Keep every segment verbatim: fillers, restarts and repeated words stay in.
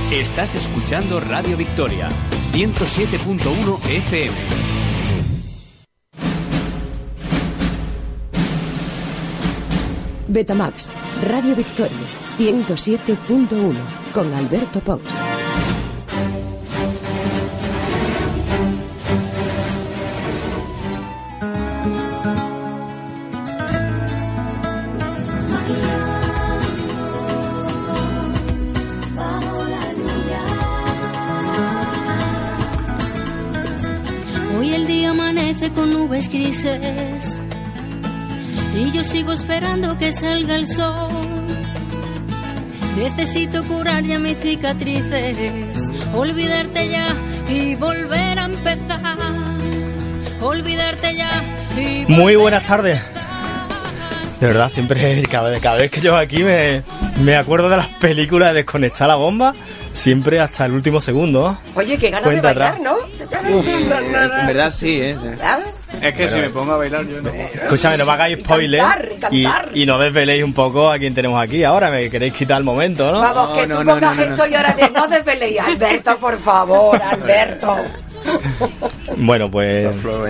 Estás escuchando Radio Victoria, ciento siete punto uno F M. Betamax, Radio Victoria, ciento siete punto uno, con Alberto Pons. Hoy el día amanece con nubes grises y yo sigo esperando que salga el sol. Necesito curar ya mis cicatrices, olvidarte ya y volver a empezar. Olvidarte ya y volver. Muy buenas tardes. De verdad, siempre, cada vez, cada vez que llego aquí me, me acuerdo de las películas de Desconectar la Bomba, siempre hasta el último segundo. Oye, qué ganas Cuenta de bailar, atrás. ¿no? Uf, en verdad sí, ¿eh? ¿Verdad? Es que si me pongo a bailar yo no. Escúchame, no me hagáis spoiler cantar, y y, cantar. y no desveléis un poco a quién tenemos aquí. Ahora me queréis quitar el momento, ¿no? Vamos, que No, tú no, pongas no, no, no. esto y ahora te no desveléis. Alberto, por favor, Alberto. Bueno, pues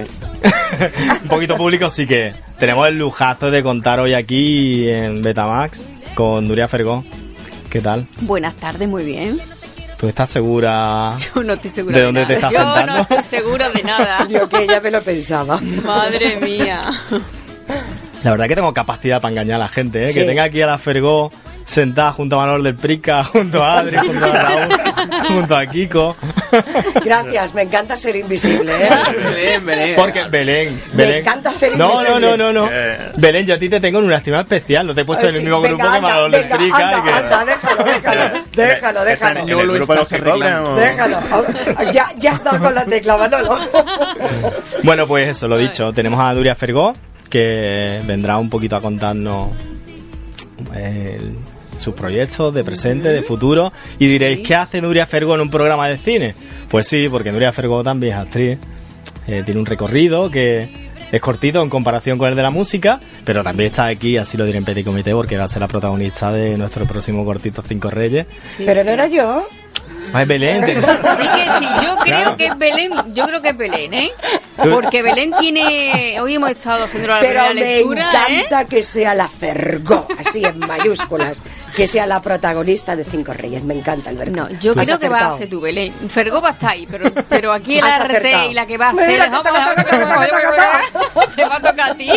un poquito público sí que tenemos el lujazo de contar hoy aquí en Betamax con Nuria Fergó. ¿Qué tal? Buenas tardes, muy bien. ¿Tú estás segura Yo no estoy segura de de, dónde nada. te estás Yo sentando? no estoy segura de nada. Yo que ya me lo pensaba. Madre mía. La verdad que tengo capacidad para engañar a la gente, ¿eh? Sí. Que tenga aquí a la Fergó sentada junto a Manuel del Prica, junto a Adri, junto a Raúl, junto a Kiko. Gracias, me encanta ser invisible, ¿eh? Belén, Belén. Porque Belén, Me Belén. encanta ser No, no, invisible. no, no, no. Belén, yo a ti te tengo en una estima especial. No te he puesto Ay, en el sí, mismo venga, grupo que anda, Manuel del venga, Prica. anda, y que... anda, déjalo, déjalo, déjalo, déjalo. No lo estás arreglando. Déjalo. Ya, ya está con la tecla, Manolo. Bueno, pues eso, lo dicho. Tenemos a Nuria Fergó, que vendrá un poquito a contarnos eh, sus proyectos de presente, de futuro. Y diréis, ¿qué hace Nuria Fergó en un programa de cine? Pues sí, porque Nuria Fergó también es actriz. Eh, tiene un recorrido que es cortito en comparación con el de la música, pero también está aquí, así lo diré en Petit Comité, porque va a ser la protagonista de nuestro próximo cortito Cinco Reyes. Sí, Pero sí. no era yo. Ah, es Belén. Dije, sí, yo creo Claro. que es Belén, yo creo que es Belén, ¿eh? Tú- Porque Belén tiene, hoy hemos estado haciendo la Pero primera me lectura, encanta ¿eh? que sea la Fergó, así en mayúsculas, que sea la protagonista de Cinco Reyes. Me encanta, Alberto. No, yo Has creo que va a acertado. ser tú, Belén. Fergó va a estar ahí, pero, pero aquí el Has R T acertado. y la que va a hacer Mira, es- taca, taca, taca, taca, taca, te va a tocar a ti.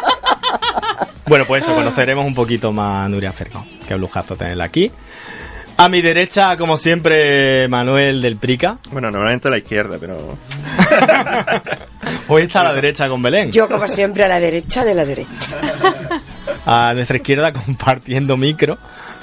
Bueno, pues eso, conoceremos un poquito más a Nuria Fergó, que es un lujazo tenerla aquí. A mi derecha, como siempre, Manuel del Prica. Bueno, normalmente a la izquierda, pero... Hoy está a la derecha con Belén. Yo, como siempre, a la derecha de la derecha. A nuestra izquierda, compartiendo micro,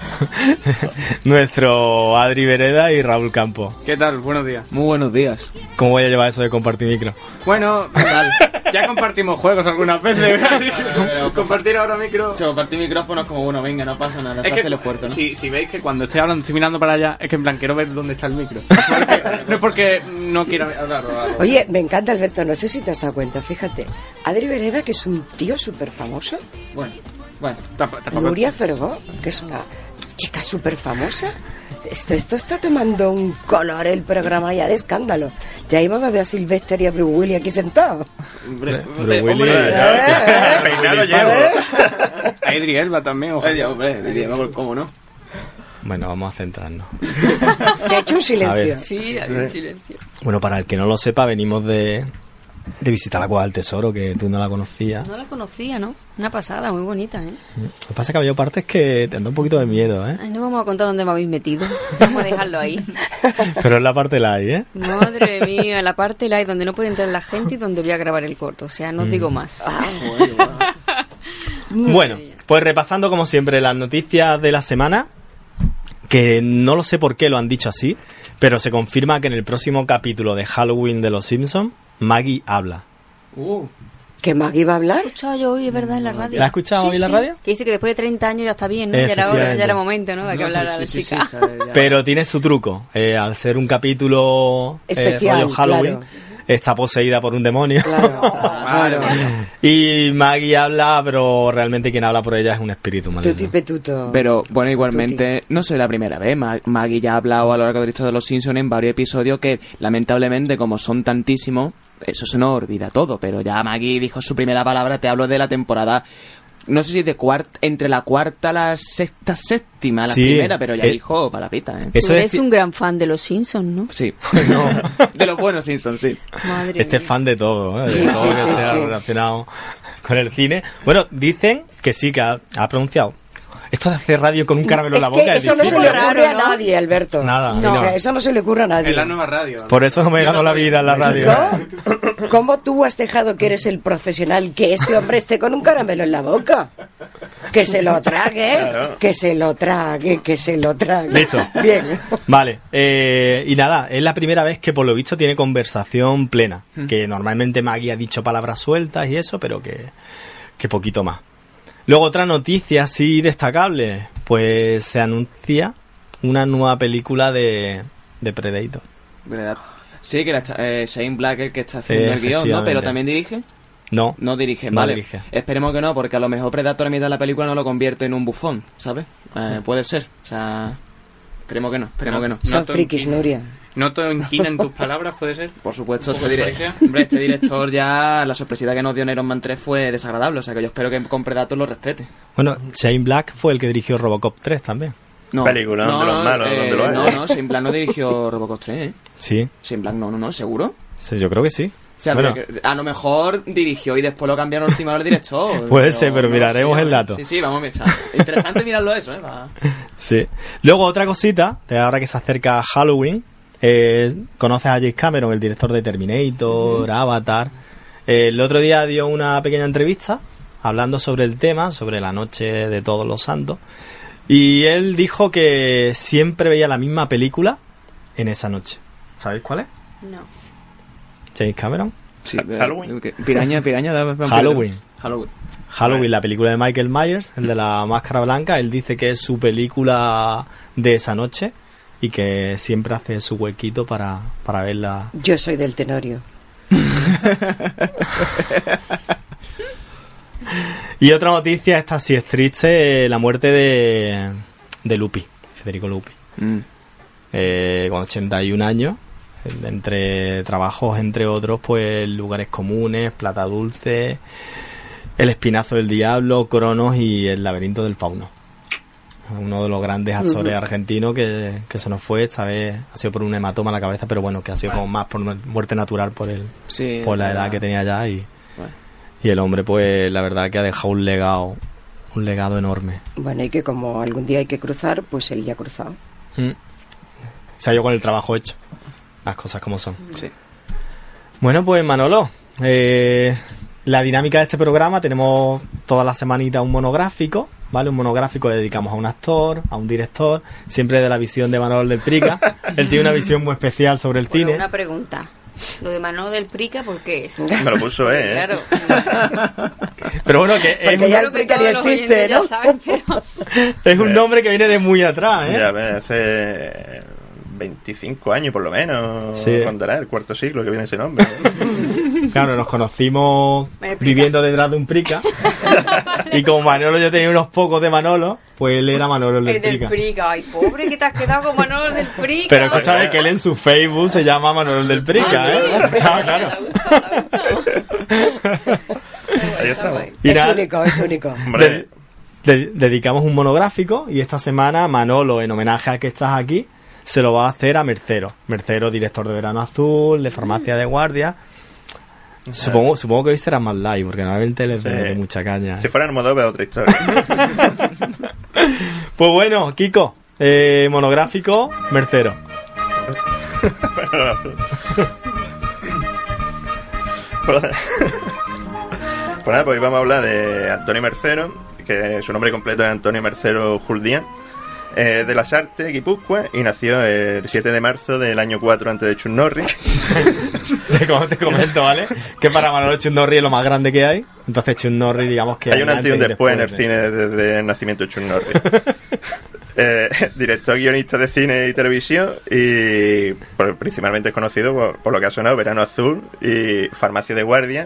nuestro Adri Vereda y Raúl Campos. ¿Qué tal? Buenos días. Muy buenos días. ¿Cómo voy a llevar eso de compartir micro? Bueno, ya compartimos juegos algunas veces. Compartir ahora micro. Si compartir micrófonos como bueno, venga, no pasa nada, se Es que hace el esfuerzo, ¿no? si, si veis que cuando estoy hablando, estoy mirando para allá, es que en plan quiero ver dónde está el micro. Porque- no es porque no quiera hablar o algo. Oye, me encanta, Alberto, no sé si te has dado cuenta, fíjate. Adri Vereda, que es un tío súper famoso. Bueno, bueno. Tamp- tampoco- Nuria Fergó, que es una chica súper famosa. Esto, esto está tomando un color el programa ya de escándalo. Ya íbamos a ver a Sylvester y a Bruce Willis aquí sentados. Hombre, Bruce eh, Willis. hombre, Eh, Peinado llevo. a Idris Elba también, ojo. Ay, Dios, hombre, diríamos, ¿cómo no? Bueno, vamos a centrarnos. Se ha hecho un A silencio. ver. Sí, hay un silencio. Bueno, para el que no lo sepa, venimos de, de visitar la Cueva del Tesoro, que tú no la conocías. No la conocía, ¿no? Una pasada, muy bonita, ¿eh? Lo que pasa es que había partes que te dan un poquito de miedo, ¿eh? Ay, no vamos a contar dónde me habéis metido. Vamos a dejarlo ahí. Pero es la parte light, ¿eh? Madre mía, la parte light donde no puede entrar la gente y donde voy a grabar el corto. O sea, no os digo más. Ah, Bueno, bueno. Bueno, pues repasando como siempre las noticias de la semana, que no lo sé por qué lo han dicho así, pero se confirma que en el próximo capítulo de Halloween de Los Simpsons, Maggie habla. Uh, ¿Que Maggie va a hablar? He escuchado yo hoy, es verdad, en la radio. ¿La has escuchado Sí, hoy en la sí. radio? Que dice que después de treinta años ya está bien, ¿no? Ya era, hora, Efectivamente. ya era momento, ¿no? De que no, hablara sí, la sí, chica. sí, sí, sabe, ya. Pero tiene su truco. Eh, al ser un capítulo eh, Especial, rollo Halloween, claro. está poseída por un demonio. Claro, claro. Y Maggie habla, pero realmente quien habla por ella es un espíritu maligno. Tuti petuto. Pero bueno, igualmente, no sé la primera vez. Ma- Maggie ya ha hablado a lo largo de la historia de los Simpsons en varios episodios que, lamentablemente, como son tantísimos, eso se nos olvida todo. Pero ya Maggie dijo su primera palabra, te hablo de la temporada. No sé si de cuarta, entre la cuarta, la sexta, séptima, la Sí, primera, pero ya eh, dijo palabrita, ¿eh? Eso Tú eres es- un gran fan de los Simpsons, ¿no? Sí. De los buenos Simpsons, sí. Madre Este es mía. fan de todo, ¿eh? De Sí, todo sí, que sí, sea sí. relacionado con el cine. Bueno, dicen que sí, que ha, ha pronunciado. Esto de hacer radio con un caramelo en la Es boca que es eso no se difícil. le Raro, ocurre a ¿no? nadie, Alberto. Nada, a mí O no. sea, eso no se le ocurre a nadie. Es la nueva radio. Por eso no me he ganado la vida en la radio. ¿Cómo? ¿Cómo tú has dejado que eres el profesional que este hombre esté con un caramelo en la boca? Que se lo trague, Claro. que se lo trague, que se lo trague. Listo. Bien. Vale, eh, y nada, es la primera vez que por lo visto tiene conversación plena. Que normalmente Maggie ha dicho palabras sueltas y eso, pero que, que poquito más. Luego otra noticia así destacable, pues se anuncia una nueva película de, de Predator. ¿Verdad? Sí, que era eh, Shane Black el que está haciendo Eh, el guión, ¿no? efectivamente. Pero también dirige. No, No dirige, No vale. dirige. Esperemos que no, porque a lo mejor Predator a mitad de la película no lo convierte en un bufón, ¿sabes? Eh, puede ser. O sea, esperemos que no, esperemos que no. Son No te- frikis, Nuria. ¿No te inquinan tus palabras, puede ser? Por supuesto, ¿Un este, poco de dire- poesía? hombre, este director ya, la sorpresita que nos dio en Iron Man tres fue desagradable, o sea que yo espero que con Predator lo respete. bueno, Shane Black fue el que dirigió Robocop tres también. No, Película, no, de los no, malos, eh, donde lo hay. No, no, Shane Black no dirigió Robocop tres, ¿eh? Sí, Shane Black no, no, no, ¿seguro? sí, yo creo que sí. O sea, Bueno. pero que- a lo mejor dirigió y después lo cambiaron al último hora el director. Puede ser, pero no miraremos sé, el ¿eh? dato. Sí, sí, vamos a mirar. Interesante mirarlo eso, ¿eh? Va. Sí. Luego otra cosita, de ahora que se acerca Halloween, eh, conoces a James Cameron, el director de Terminator, Avatar. Eh, el otro día dio una pequeña entrevista hablando sobre el tema, sobre la noche de Todos los Santos, y él dijo que siempre veía la misma película en esa noche. ¿Sabéis cuál es? No. James Cameron. Sí, Ha- eh, Halloween. que- Piraña, piraña. da- vampiro. Halloween. Halloween. Halloween, la película de Michael Myers, el de la máscara blanca. Él dice que es su película de esa noche y que siempre hace su huequito para, para verla. Yo soy del Tenorio. Y otra noticia, esta sí es triste, eh, la muerte de, de Lupi, Federico Lupi. Mm. Eh, con ochenta y un años, eh, entre trabajos, entre otros, pues Lugares Comunes, Plata Dulce, El Espinazo del Diablo, Cronos y El Laberinto del Fauno. Uno de los grandes actores argentinos que, que se nos fue, esta vez ha sido por un hematoma en la cabeza, pero bueno, que ha sido como más por muerte natural por el, Sí, por la verdad. edad que tenía ya y, Bueno. y el hombre pues la verdad que ha dejado un legado, un legado enorme. Bueno, y que como algún día hay que cruzar, pues él ya ha cruzado. Mm. Se ha ido con el trabajo hecho, las cosas como son. Sí. Bueno, pues Manolo, eh, la dinámica de este programa, tenemos toda la semanita un monográfico, ¿vale? Un monográfico que dedicamos a un actor, a un director, siempre de la visión de Manolo del Prica. Él tiene una visión muy especial sobre el Bueno, cine. una pregunta. Lo de Manolo del Prica, ¿por qué es? Me lo puso, ¿eh? Claro. Pero bueno, que es, Porque ya Creo el que Prica ni todos los existe, oyentes ya ¿no? saben, pero... es un nombre que viene de muy atrás, ¿eh? Ya ves, hace veinticinco años por lo menos. Sí. Rondará el cuarto siglo que viene ese nombre. Claro, nos conocimos Me explica. viviendo detrás de un Prica. Y como Manolo yo tenía unos pocos de Manolo, pues él era Manolo el del El del Prica. Prica. Ay, pobre, que te has quedado con Manolo del Prica. Pero escúchame que él en su Facebook se llama Manolo el del Prica, ¿eh? Ah, claro. Ahí estamos. Y Es nada, único, es único. Hombre, de- de- dedicamos un monográfico y esta semana Manolo, en homenaje a que estás aquí, se lo va a hacer a Mercero. Mercero, director de Verano Azul, de Farmacia de Guardia. Supongo, supongo que hoy será más live, porque normalmente les Sí. de mucha caña. si fuera Almodóvar, otra historia. Pues bueno, Kiko, eh, monográfico, Mercero. Bueno, azul. Pues pues nada, pues hoy vamos a hablar de Antonio Mercero, que su nombre completo es Antonio Mercero Juldía, eh, de las Artes, Guipúzcoa, y nació el siete de marzo del año cuatro antes de Chuck Norris. Te, com- te comento, ¿vale? Que para Manolo Chuck Norris es lo más grande que hay. Entonces Chuck Norris, digamos que Hay un antes y un después en el de- cine desde el nacimiento de Chuck Norris. Eh, director, guionista de cine y televisión y por, principalmente es conocido por, por lo que ha sonado Verano Azul y Farmacia de Guardia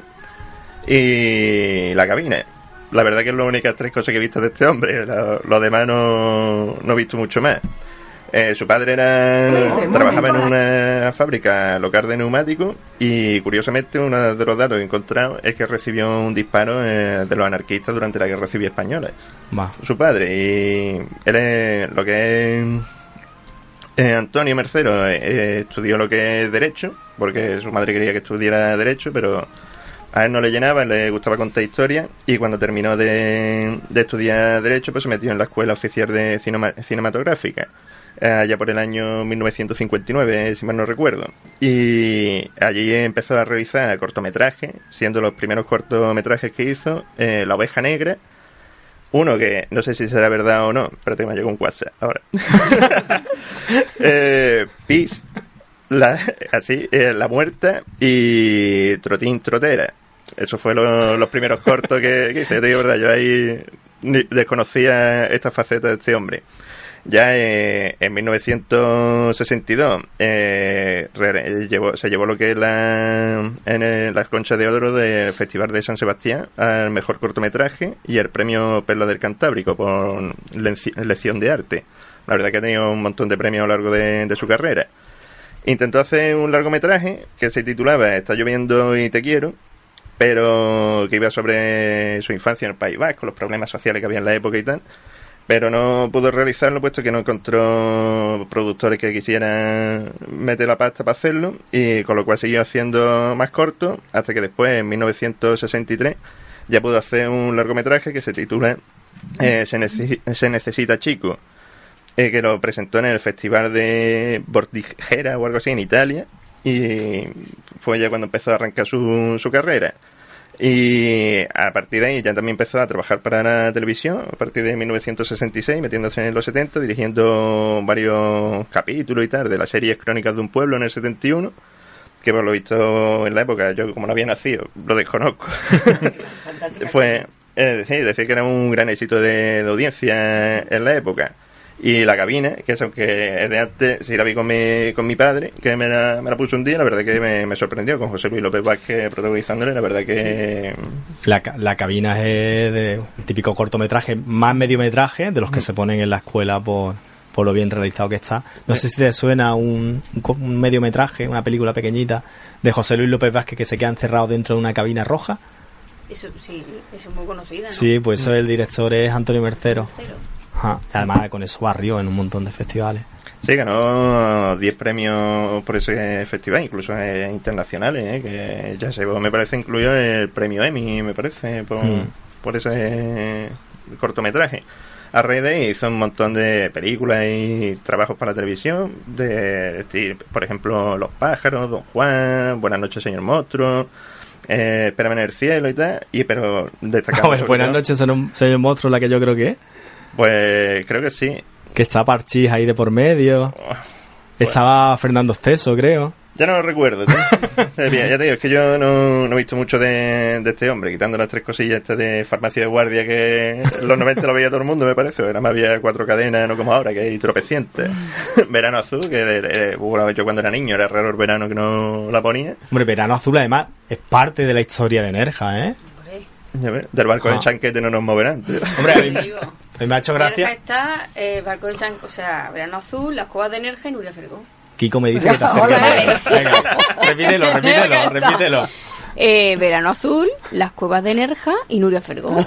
y La Cabina. La verdad que es las únicas tres cosas que he visto de este hombre. Lo, lo demás no, no he visto mucho más. Eh, su padre era trabajaba en una fábrica local de neumáticos y curiosamente uno de los datos que he encontrado es que recibió un disparo eh, de los anarquistas durante la Guerra Civil Española. Va. Su padre, y él es lo que es eh, Antonio Mercero, eh, estudió lo que es Derecho, porque su madre quería que estudiara Derecho, pero a él no le llenaba, le gustaba contar historias, y cuando terminó de, de estudiar Derecho pues se metió en la Escuela Oficial de Cinema, Cinematográfica, allá por el año mil novecientos cincuenta y nueve, si mal no recuerdo. Y allí empezó a realizar cortometrajes, siendo los primeros cortometrajes que hizo eh, La Oveja Negra, uno que no sé si será verdad o no, pero te me llegó un WhatsApp ahora. eh, Peace, la, así, eh, La Muerta y Trotín Trotera. Eso fue lo, los primeros cortos que, que hice. Te digo verdad, yo ahí ni, desconocía esta faceta de este hombre. Ya eh, en mil novecientos sesenta y dos eh, re, llevó, se llevó lo que es la, en el, las conchas de oro del Festival de San Sebastián al mejor cortometraje y el premio Perla del Cantábrico por lección de arte. La verdad que ha tenido un montón de premios a lo largo de, de su carrera. Intentó hacer un largometraje que se titulaba Está lloviendo y te quiero, pero que iba sobre su infancia en el País Vasco, los problemas sociales que había en la época y tal. Pero no pudo realizarlo puesto que no encontró productores que quisieran meter la pasta para hacerlo, y con lo cual siguió haciendo más corto hasta que después, en mil novecientos sesenta y tres, ya pudo hacer un largometraje que se titula eh, se, necesi- se necesita chico, eh, que lo presentó en el Festival de Bordighera o algo así en Italia, y fue ya cuando empezó a arrancar su, su carrera. Y a partir de ahí ya también empezó a trabajar para la televisión, a partir de mil novecientos sesenta y seis, metiéndose en los setenta, dirigiendo varios capítulos y tal de la serie Crónicas de un Pueblo en el setenta y uno, que por lo visto en la época, yo como no había nacido, lo desconozco. Fue, es decir, decir que era un gran éxito de, de audiencia en la época. Y La Cabina, que es aunque es de antes, sí la vi con mi, con mi padre, que me la, me la puso un día, la verdad que me, me sorprendió, con José Luis López Vázquez protagonizándole, la verdad que... La, la Cabina es de un típico cortometraje, más mediometraje, de los que mm. se ponen en la escuela por, por lo bien realizado que está. No sí. sé si te suena un, un, un mediometraje, una película pequeñita, de José Luis López Vázquez que se queda encerrado dentro de una cabina roja. Eso sí, eso es muy conocida, ¿no? Sí, pues eso, el director es Antonio Mercero. Mercero. Ajá. Además con eso barrió en un montón de festivales. Sí, ganó diez premios por ese festival, incluso eh, internacionales, eh, que ya se me parece incluido el premio Emmy, me parece, por, mm. por ese cortometraje. A raíz de ahí hizo un montón de películas y trabajos para la televisión, de, de por ejemplo Los Pájaros, Don Juan, Buenas noches señor monstruo, eh, Espérame en el cielo y tal, y pero destacando... Oh, Buenas noches señor monstruo, la que yo creo que es. Pues creo que sí. Que está Parchís ahí de por medio. Oh, Estaba bueno. Fernando Esteso, creo. Ya no lo recuerdo. Ya te digo, es que yo no, no he visto mucho de, de este hombre, quitando las tres cosillas estas de Farmacia de Guardia, que en los noventa lo veía todo el mundo, me parece. Nada más había cuatro cadenas, no como ahora, que hay tropecientes. Verano Azul, que eh, bueno, yo cuando era niño era raro el verano que no la ponía. Hombre, Verano Azul además es parte de la historia de Nerja, ¿eh? Ya ves, del barco ah. de chanquete no nos moverán, tío. Hombre, a mí, a mí me ha hecho gracia. Está el eh, barco de chanquete, o sea, Verano Azul, las cuevas de Nerja y Nuria Fergó. Kiko me dice que te acerques. Venga, repítelo, repítelo, repítelo. Eh, Verano Azul, las cuevas de Nerja y Nuria Fergó.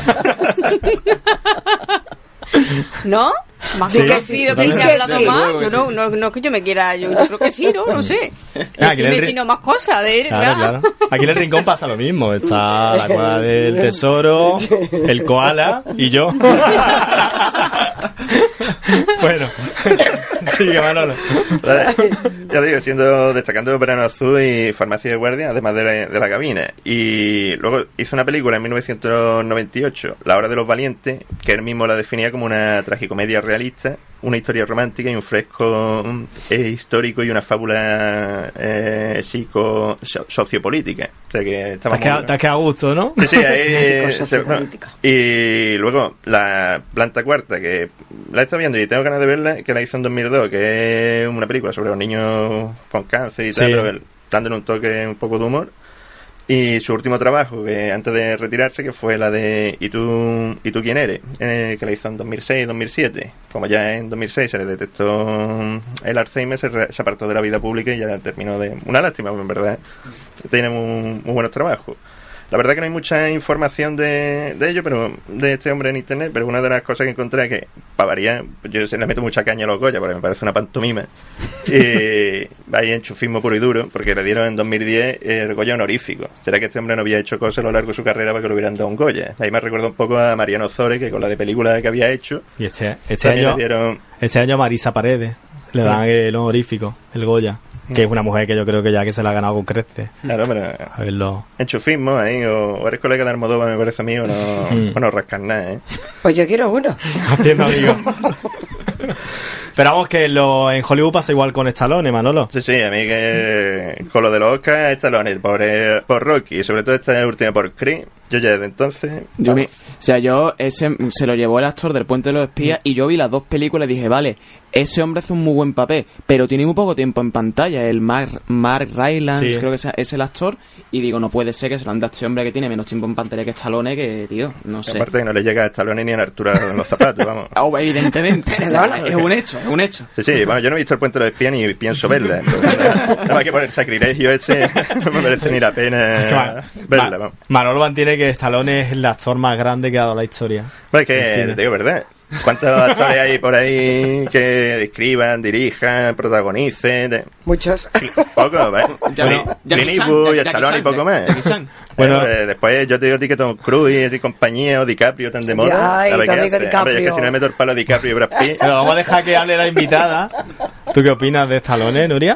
¿No? Más sí, conocido que, que se ha hablado sí, más. Yo no, no, no es que yo me quiera, yo creo que sí, ¿no? No sé. Ah, aquí me sino más cosas de claro, claro. Aquí en el rincón pasa lo mismo. Está la cueva del tesoro, el koala y yo. Bueno, sigue Manolo. Ya digo, siendo destacando Verano Azul y Farmacia de Guardia, además de la, de la Cabina. Y luego hizo una película en mil novecientos noventa y ocho, La Hora de los Valientes, que él mismo la definía como una tragicomedia realista, una historia romántica y un fresco eh, histórico y una fábula eh, psico so- sociopolítica. O sea que estaba te, has quedado, te has quedado a gusto, ¿no? Sí, sí, ahí se, no. Y luego la planta cuarta, que la he estado viendo y tengo ganas de verla, que la hizo en dos mil dos, que es una película sobre los niños con cáncer y tal, sí. Pero dándole un toque un poco de humor. Y su último trabajo, que antes de retirarse, que fue la de ¿Y tú, ¿y tú quién eres? Eh, que la hizo en dos mil seis dos mil siete. Como ya en dos mil seis se le detectó el Alzheimer, se, re, se apartó de la vida pública y ya terminó de... Una lástima, en verdad. Tiene muy, muy buenos trabajos. La verdad que no hay mucha información de, de ello, pero de este hombre en internet, pero una de las cosas que encontré es que, para variar, yo se le meto mucha caña a los Goya, porque me parece una pantomima, y hay enchufismo puro y duro, porque le dieron en dos mil diez el Goya honorífico. ¿Será que este hombre no había hecho cosas a lo largo de su carrera para que le hubieran dado un Goya? Ahí me recuerda un poco a Mariano Zores, que con la de película que había hecho... Y este, este año dieron... este año a Marisa Paredes le dan el honorífico, el Goya. Que es una mujer que yo creo que ya que se la ha ganado con creces. Claro, pero... A verlo. Enchufismo ahí, o, o eres colega de Almodóvar, me parece a mí, o no, mm. o no rascas nada, ¿eh? Pues yo quiero uno. Haciendo amigos. Esperamos que lo, en Hollywood pasa igual con Stallone, Manolo. Sí, sí, a mí que con lo de los Oscars, Stallone por, el, por Rocky, y sobre todo esta última por Creed, yo ya desde entonces... Yo vi, o sea, yo ese se lo llevó el actor del Puente de los Espías mm. y yo vi las dos películas y dije, vale, ese hombre hace un muy buen papel, pero tiene muy poco tiempo en pantalla. El Mark, Mark Rylance, sí. creo que es el actor, y digo, no puede ser que se lo han dado a este hombre que tiene menos tiempo en pantalla que Stallone, que, tío, no sé. Aparte que no le llega a Stallone ni a Arturo en los zapatos, vamos. Oh, evidentemente, o sea, es un hecho, es un hecho. Sí, sí, bueno, yo no he visto el Puente de los Espías ni pienso verla. No hay que poner sacrilegio ese, no me merece ni la pena es que, verla, vamos. Manolo mantiene que Stallone es el actor más grande que ha dado la historia. Pues es que, te digo verdad. ¿Cuántos actores hay por ahí que escriban, dirijan, protagonicen? De... Muchos. Sí, pocos, ¿ves? Clint Eastwood y Stallone y poco más. Bueno, eh, después yo te digo a ti que Tom Cruise y compañía o DiCaprio tan de moda. Ay, tu amigo DiCaprio. Hombre, es que si no me meto el palo DiCaprio y Brad Pitt. Pero vamos a dejar que hable la invitada. ¿Tú qué opinas de Stallone, Nuria?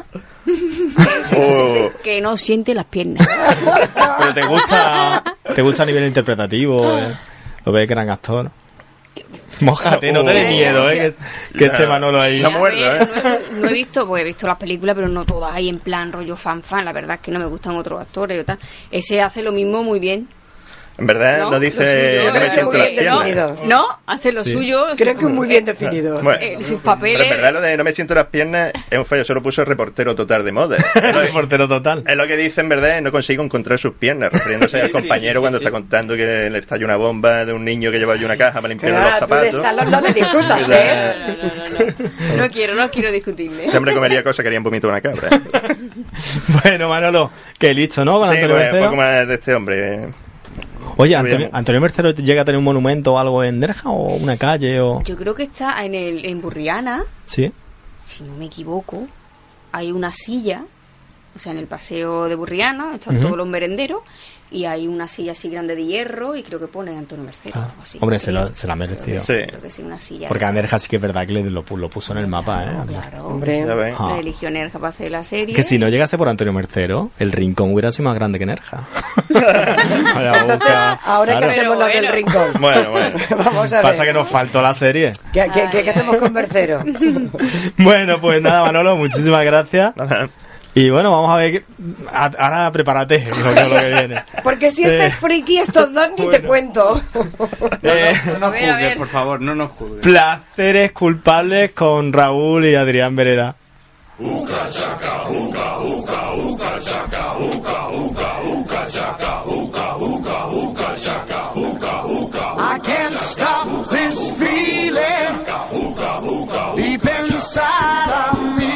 Oh. Que no siente las piernas. Pero te gusta, te gusta a nivel interpretativo, eh? Lo ves gran actor. Mójate, no te dé miedo, eh, que, que este Manolo ahí. No muerdo, eh. No he, no he visto, pues he visto las películas, pero no todas ahí en plan rollo fan fan. La verdad es que no me gustan otros actores y tal. Ese hace lo mismo muy bien. En verdad no, no dice yo no me siento las piernas. No, no, hace lo sí. suyo. Creo que es muy bien definido. Bueno, eh, sus papeles. Pero en verdad lo de no me siento las piernas es un fallo, solo puso reportero total de moda. Reportero total. Es lo que dice en verdad, no consigo encontrar sus piernas, refiriéndose al compañero sí, sí, sí, cuando sí. está contando que le estalla una bomba de un niño que lleva allí una caja para limpiar los zapatos. Tú de no me discutas, ¿eh? No, no, no, no. No quiero, no quiero discutirle. Siempre comería cosas que harían vomito una cabra. Bueno, Manolo, que listo, ¿no? Con sí, Antonio bueno, un poco más de este hombre. Oye, Antonio, ¿Antonio Mercero llega a tener un monumento o algo en Nerja o una calle? O... Yo creo que está en el en Burriana. Sí. Si no me equivoco, hay una silla, o sea, en el paseo de Burriana, están uh-huh. todos los merenderos, y hay una silla así grande de hierro y creo que pone Antonio Mercero. Ah, algo así. Hombre, se, lo, se la ha merecido. Sí. Creo que sí, una silla. Porque a Nerja sí que es verdad que le lo, lo puso en el mapa, claro, ¿eh? Claro, hombre. Ah. Le eligió Nerja para hacer la serie. Que si no llegase por Antonio Mercero, el Rincón hubiera sido más grande que Nerja. Entonces, ahora claro. que hacemos lo bueno. del Rincón. Bueno, bueno. Vamos a ver. Pasa que nos faltó la serie. ¿Qué, qué, qué, qué hacemos con Mercero? Bueno, pues nada, Manolo, muchísimas gracias. Y bueno, vamos a ver. Ahora prepárate lo que, lo que viene. Porque si este eh, es friki, estos dos ni bueno. te cuento. Eh, no, no nos juzgues, por favor, no nos juzgues. Placeres culpables con Raúl y Adrián Vereda. Uka chaka, uka, uka, uka chaka, uka, uka, uka chaka, uka, uka, uka chaka, uka, uka. I can't stop this feeling deep inside of me.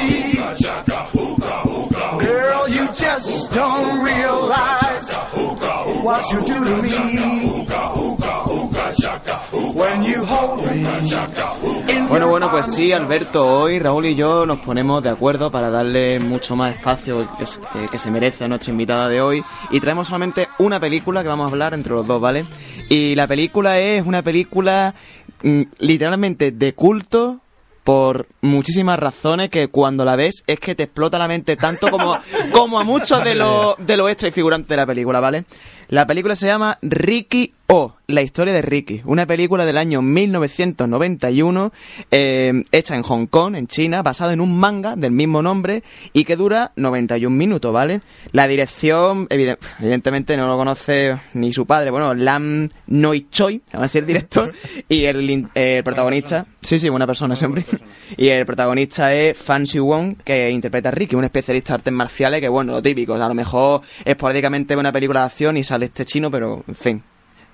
Girl, you just don't realize what you do to me when you hold me. Bueno, bueno, pues sí, Alberto, hoy Raúl y yo nos ponemos de acuerdo para darle mucho más espacio que, que, que se merece a nuestra invitada de hoy y traemos solamente una película que vamos a hablar entre los dos, ¿vale? Y la película es una película mm, literalmente de culto por muchísimas razones que cuando la ves es que te explota la mente tanto como, como a muchos de los de los extras y figurantes de la película, ¿vale? La película se llama Ricky O, la historia de Ricky, una película del año mil novecientos noventa y uno, eh, hecha en Hong Kong, en China, basada en un manga del mismo nombre y que dura noventa y un minutos, ¿vale? La dirección, evident- evidentemente no lo conoce ni su padre, bueno, Lam Noi Choi, va a ser el director, y el, in- eh, el protagonista, sí, sí, buena persona siempre, y el protagonista es Fan Siu Wong, que interpreta a Ricky, un especialista de artes marciales, que bueno, lo típico, o sea, a lo mejor esporádicamente ve una película de acción y sale este chino, pero en fin.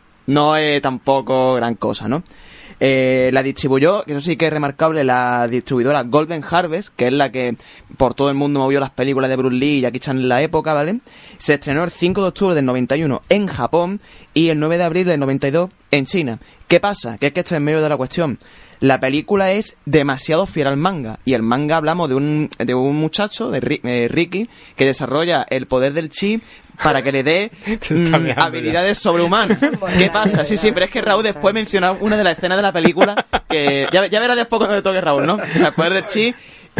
No es tampoco gran cosa, ¿no? Eh, la distribuyó, eso sí que es remarcable, la distribuidora Golden Harvest, que es la que por todo el mundo movió las películas de Bruce Lee y Jackie Chan en la época, ¿vale? Se estrenó el cinco de octubre del noventa y uno en Japón y el nueve de abril del noventa y dos en China. ¿Qué pasa? Que es que esto es en medio de la cuestión. La película es demasiado fiel al manga. Y el manga hablamos de un, de un muchacho, de Ri- eh, Ricky, que desarrolla el poder del chi para que le dé mm, habilidades sobrehumanas. ¿Qué pasa? Sí, sí, pero es que Raúl después menciona una de las escenas de la película que ya, ya verás después cuando le toque Raúl, ¿no? O sea, el poder del chi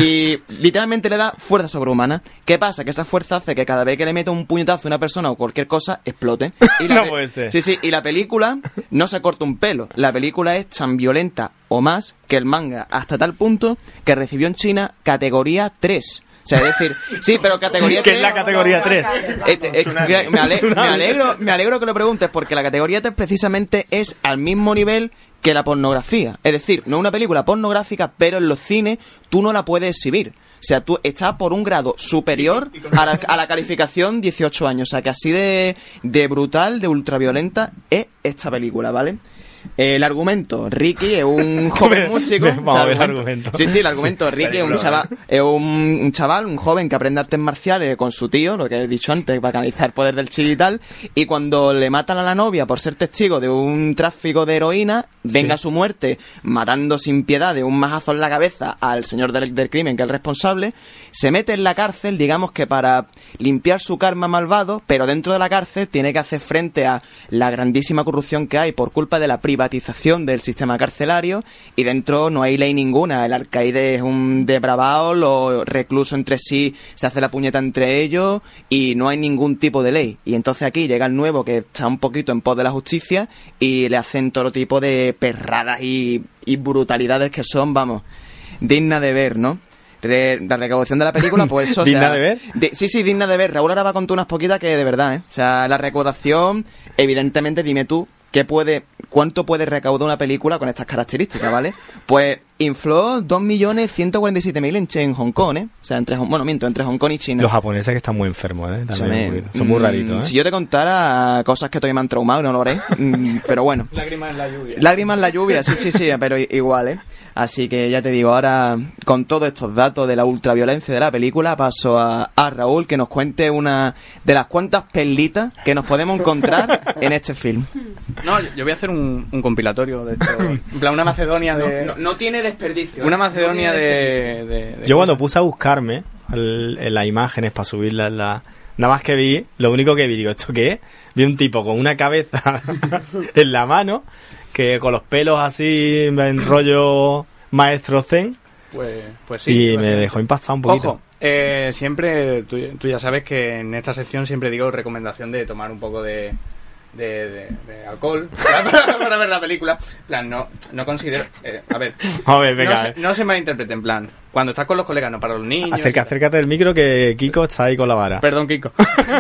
y literalmente le da fuerza sobrehumana. ¿Qué pasa? Que esa fuerza hace que cada vez que le meta un puñetazo a una persona o cualquier cosa, explote. Y la No pe- puede ser. Sí, sí, y la película no se corta un pelo. La película es tan violenta o más que el manga, hasta tal punto que recibió en China categoría tres. O sea, es decir, sí, pero categoría ¿Qué tres... es la categoría tres? Este, eh, me, ale- me alegro, me alegro que lo preguntes, porque la categoría tres precisamente es al mismo nivel que la pornografía. Es decir, no es una película pornográfica, pero en los cines tú no la puedes exhibir. O sea, tú estás por un grado superior a la, a la calificación dieciocho años. O sea, que así de, de brutal, de ultraviolenta es esta película, ¿vale? El argumento, Ricky es un joven músico. Vamos o sea, a ver el argumento. Sí, sí, el argumento, Sí, Ricky es un película, chaval, es un, un chaval, un joven que aprende artes marciales con su tío, lo que he dicho antes, para canalizar el poder del chi y tal, y cuando le matan a la novia por ser testigo de un tráfico de heroína, venga Sí. su muerte matando sin piedad de un majazo en la cabeza al señor del, del crimen, que es el responsable, se mete en la cárcel, digamos que para limpiar su karma malvado, pero dentro de la cárcel tiene que hacer frente a la grandísima corrupción que hay por culpa de la privatización del sistema carcelario, y dentro no hay ley ninguna. El alcaide es un depravado, los reclusos entre sí se hace la puñeta entre ellos y no hay ningún tipo de ley. Y entonces aquí llega el nuevo que está un poquito en pos de la justicia y le hacen todo tipo de perradas y, y brutalidades que son, vamos, dignas de ver, ¿no? De, la recaudación de la película, pues eso... ¿Digna o sea, de ver? de- sí, sí, digna de ver. Raúl ahora va a contar unas poquitas que de verdad, ¿eh? O sea, la recaudación, evidentemente, dime tú, ¿qué puede, cuánto puede recaudar una película con estas características, ¿vale? Pues infló dos millones ciento cuarenta y siete mil en, en Hong Kong, ¿eh? O sea, entre, Hong- bueno, miento, entre Hong Kong y China. Los japoneses que están muy enfermos, ¿eh? También O sea, un poquito. Son muy mm, raritos, ¿eh? Si yo te contara cosas que todavía me han traumado, no lo haré. mm, pero bueno. Lágrimas en la lluvia. Lágrimas en la lluvia, sí, sí, sí, pero i- igual, ¿eh? Así que ya te digo, ahora con todos estos datos de la ultraviolencia de la película, paso a, a Raúl que nos cuente una de las cuantas perlitas que nos podemos encontrar en este film. No, yo yo voy a hacer un, un compilatorio de esto. En plan, una Macedonia de... No, no tiene desperdicio. Una ¿eh? Macedonia No tiene de, de- de Yo cuando cosas. puse a buscarme al- en las imágenes para subirlas, en la, nada más que vi, lo único que vi, digo, ¿esto qué es? Vi un tipo con una cabeza en la mano, que con los pelos así en rollo maestro zen, Pues, pues sí. y pues me sí. dejó impactado un poquito. Ojo, eh, siempre, tú, tú ya sabes que en esta sección siempre digo recomendación de tomar un poco de, de, de- de alcohol para, para ver la película. En plan, no, no considero... eh, a ver, A ver, venga, no, eh. se, no se malinterprete, en plan, cuando estás con los colegas, no para los niños... Acerca, acércate del micro que Kiko está ahí con la vara. Perdón, Kiko.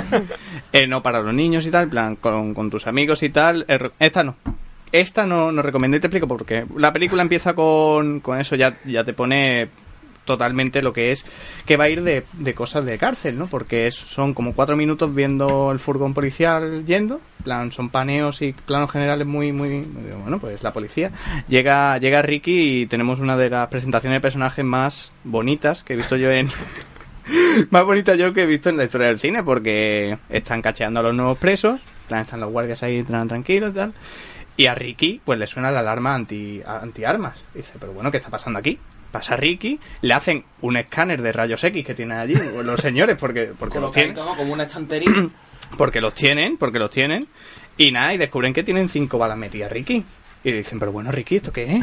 eh, no para los niños y tal, en plan, con, con tus amigos y tal. Eh, re- esta no. Esta no, no recomiendo y te explico por qué. La película empieza con, con eso, ya, ya te pone totalmente lo que es, que va a ir de, de cosas de cárcel, ¿no? Porque es, son como cuatro minutos viendo el furgón policial yendo, en plan, son paneos y planos generales muy, muy, bueno, pues la policía. Llega, llega Ricky y tenemos una de las presentaciones de personajes más bonitas que he visto yo en... más bonita yo que he visto en la historia del cine, porque están cacheando a los nuevos presos, en plan, están los guardias ahí tran- tranquilos y tal, y a Ricky pues le suena la alarma anti antiarmas. Dice, pero bueno, ¿qué está pasando aquí? Pasa Ricky, le hacen un escáner de rayos X que tienen allí los señores, porque, porque los tienen, como una estantería. porque los tienen, porque los tienen, y nada, y descubren que tienen cinco balas metidas Ricky. Y dicen, pero bueno, Ricky, ¿esto qué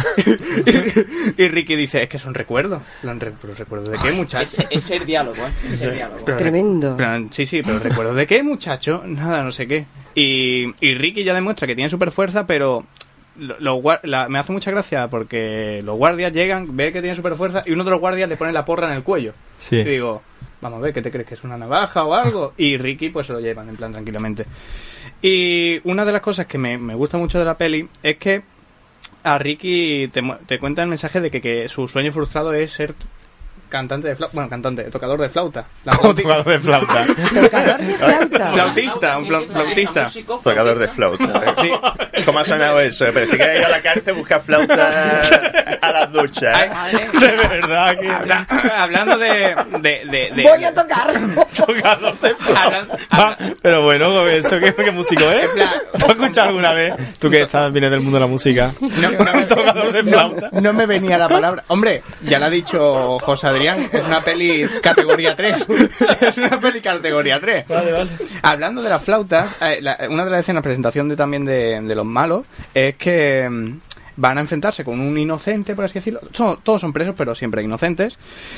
es? y Ricky dice, es que son recuerdos. Plan, re- ¿Pero recuerdos de qué, muchacho? Ese es el diálogo, ¿eh? Es el diálogo. Pero- Tremendo. plan, sí, sí, pero ¿recuerdos de qué, muchacho? Nada, no sé qué. Y, y Ricky ya demuestra que tiene super fuerza, pero lo- los guar- la- me hace mucha gracia porque los guardias llegan, ve que tiene super fuerza y uno de los guardias le pone la porra en el cuello. Sí. Y digo, vamos a ver, ¿qué te crees? ¿Que es una navaja o algo? Y Ricky pues se lo llevan en plan tranquilamente. Y una de las cosas que me, me gusta mucho de la peli es que a Ricky te, mu- te cuenta el mensaje de que, que su sueño frustrado es ser cantante de flauta, bueno, cantante, tocador de flauta. La Como flauti- tocador de flauta. Tocador de flauta. Flautista, un fla- flautista. Tocador de flauta. Sí. ¿Cómo ha sonado eso? Parece que ha ido a la cárcel a buscar flauta a las duchas. Ay, De verdad que... habla- hablando de, de, de, de- Voy a tocar. Tocador de flauta. hablan- Ah, pero bueno, ¿eso qué, qué músico es? En plan- ¿Tú has escuchado alguna vez? Tú que estás, vienes del mundo de la música. No, no, Tocador de flauta. no me venía la palabra. Hombre, ya lo ha dicho José Adrián, es una peli categoría tres. Es una peli categoría tres. Vale, vale. Hablando de las flautas, eh, la- una de las escenas, presentación de, también de, de los malos, es que mm, van a enfrentarse con un inocente, por así decirlo. Son- todos son presos, pero siempre inocentes.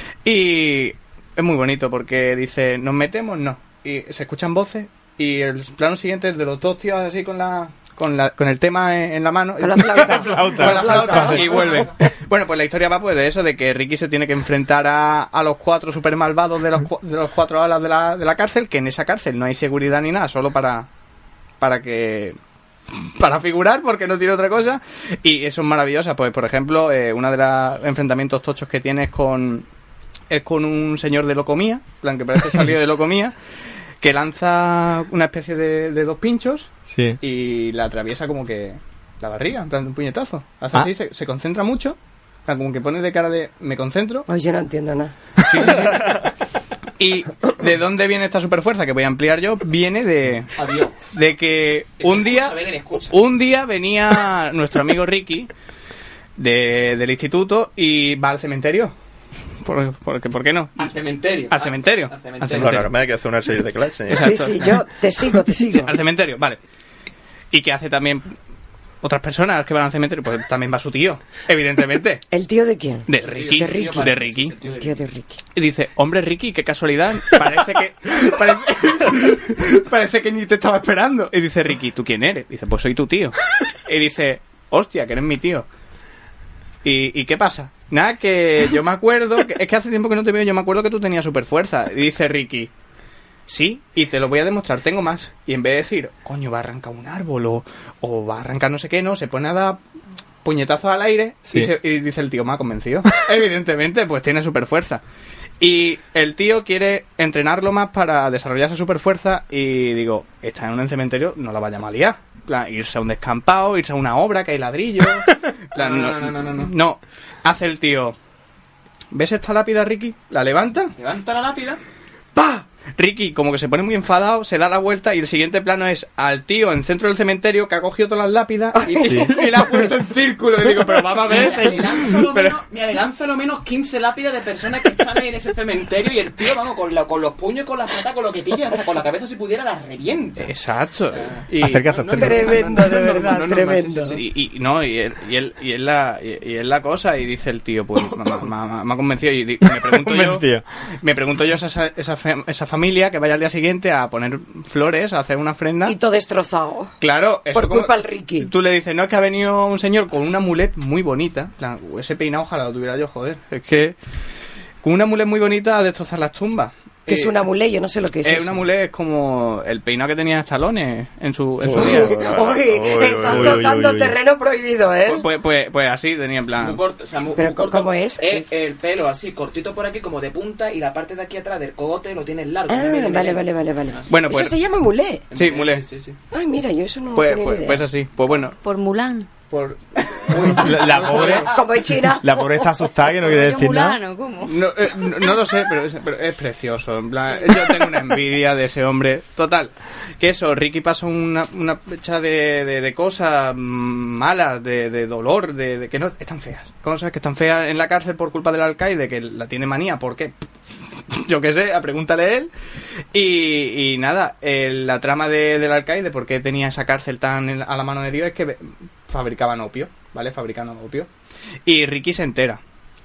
Y es muy bonito porque dice, ¿nos metemos? No. Y se escuchan voces y el plano siguiente es de los dos tíos así con la... Con, la, con el tema en, en la mano. Con la flauta. Flauta. Con la flauta. Vale. Y vuelven. Bueno, pues la historia va pues de eso, de que Ricky se tiene que enfrentar a, a los cuatro super malvados de los, cu- de los cuatro alas de la, de la cárcel, que en esa cárcel no hay seguridad ni nada, solo para para que para figurar, porque no tiene otra cosa. Y eso es maravillosa. Pues, por ejemplo, eh, uno de los enfrentamientos tochos que tiene es con es con un señor de locomía, en plan que parece salido de locomía, que lanza una especie de, de dos pinchos Sí. y la atraviesa como que la barriga, en plan de un puñetazo. Hace Ah. así, se, se concentra mucho, en plan, como que pone de cara de me concentro. Oye, yo no entiendo nada. Sí, sí, sí. ¿Y de dónde viene esta superfuerza que voy a ampliar yo? Viene de, Adiós. de que un día, un día venía nuestro amigo Ricky de, del instituto y va al cementerio. ¿Por, por, qué- ¿por qué no? Al cementerio. Al cementerio. Al Al cementerio. cementerio. Lo normal es que hace una serie de clases. Sí, sí, yo te sigo, te sigo. Al cementerio, vale. Y que hace también otras personas que van al cementerio, pues también va su tío, evidentemente. ¿El tío de quién? De Ricky. De Ricky. De Ricky. El tío de Ricky. Y dice, hombre Ricky, qué casualidad, parece que parece, parece que ni te estaba esperando. Y dice Ricky, ¿tú quién eres? Dice, pues soy tu tío. Y dice, hostia, que eres mi tío. ¿Y, ¿Y qué pasa? Nada, que yo me acuerdo, que, es que hace tiempo que no te veo, yo me acuerdo que tú tenías super fuerza. Y dice Ricky, sí, y te lo voy a demostrar, tengo más. Y en vez de decir, coño, va a arrancar un árbol o, o va a arrancar no sé qué, no, se pone a dar puñetazos al aire. Sí. Y, se- y dice el tío, me ha convencido. Evidentemente, pues tiene super fuerza. Y el tío quiere entrenarlo más para desarrollar esa super fuerza. Y digo, está en un cementerio, no la vaya a liar. En plan, irse a un descampado, irse a una obra que hay ladrillos. En plan, No, no, no, no, no, no. no, hace el tío. ¿Ves esta lápida, Ricky? La levanta. Levanta la lápida. ¡Pah! Ricky, como que se pone muy enfadado, se da la vuelta y el siguiente plano es al tío en centro del cementerio que ha cogido todas las lápidas y, y la ha puesto en círculo. Y digo, pero vamos a ver. Mira, le lanzo lo Pero- menos, mira, le lanzo lo menos quince lápidas de personas que están ahí en ese cementerio y el tío, vamos, con, la, con los puños, con las patas, con lo que pille, hasta con la cabeza si pudiera la revienta. Exacto. Y, Acércate, No, no, acércate. Tremendo, de no, no, no, verdad, no, no, no, tremendo. sí, sí, y, y- no, y él, y él, y él la, y, y él la cosa, y dice el tío, pues me, me- me- me ha convencido. Y di- me pregunto yo, Convencido. me pregunto yo esa, esa, fe- esa familia que vaya al día siguiente a poner flores, a hacer una ofrenda. Y todo destrozado. Claro, eso Por como- culpa del Ricky. Tú le dices, no, es que ha venido un señor con una mulet muy bonita. En plan, ese peinado ojalá lo tuviera yo, joder. Es que con una mulet muy bonita a destrozar las tumbas. Que es Eh, una mulé, yo no sé lo que es. eh, eso. una mulet es como el peinado que tenía Stallone en su, en su día. Uy, Uy, están uy, tocando uy, uy. terreno prohibido, ¿eh? Pues, pues, pues, pues así tenía en Muy plan. corto, o sea, muy, Pero muy corto. ¿cómo es? Es el pelo así, cortito por aquí, como de punta, y la parte de aquí atrás del cogote lo tienes largo. Ah, Mira, mira, vale, mira. vale, vale, vale. Bueno, Eso pues- se llama mulé. Sí, mulé. Sí, sí, sí. Ay, mira, yo eso no Pues, tenía pues, ni idea. pues así. Pues bueno, Por Mulan. por. La, la pobre, Como en China. la pobre está asustada que no quiere Rollo decir nada. Mulan, ¿o cómo? No, eh, no, no lo sé, pero es, pero es precioso. En plan, yo tengo una envidia de ese hombre. Total, que eso, Ricky pasa una, una fecha de, de, de cosas mm, malas, de, de dolor, de, de que no están feas. Cosas que están feas en la cárcel por culpa del alcaide, que la tiene manía. ¿Por qué? Yo qué sé, a pregúntale él. Y, y nada, eh, la trama de, del alcaide, por qué tenía esa cárcel tan en- a la mano de Dios, es que fabricaban opio, ¿vale? Fabricando opio. Y Ricky se entera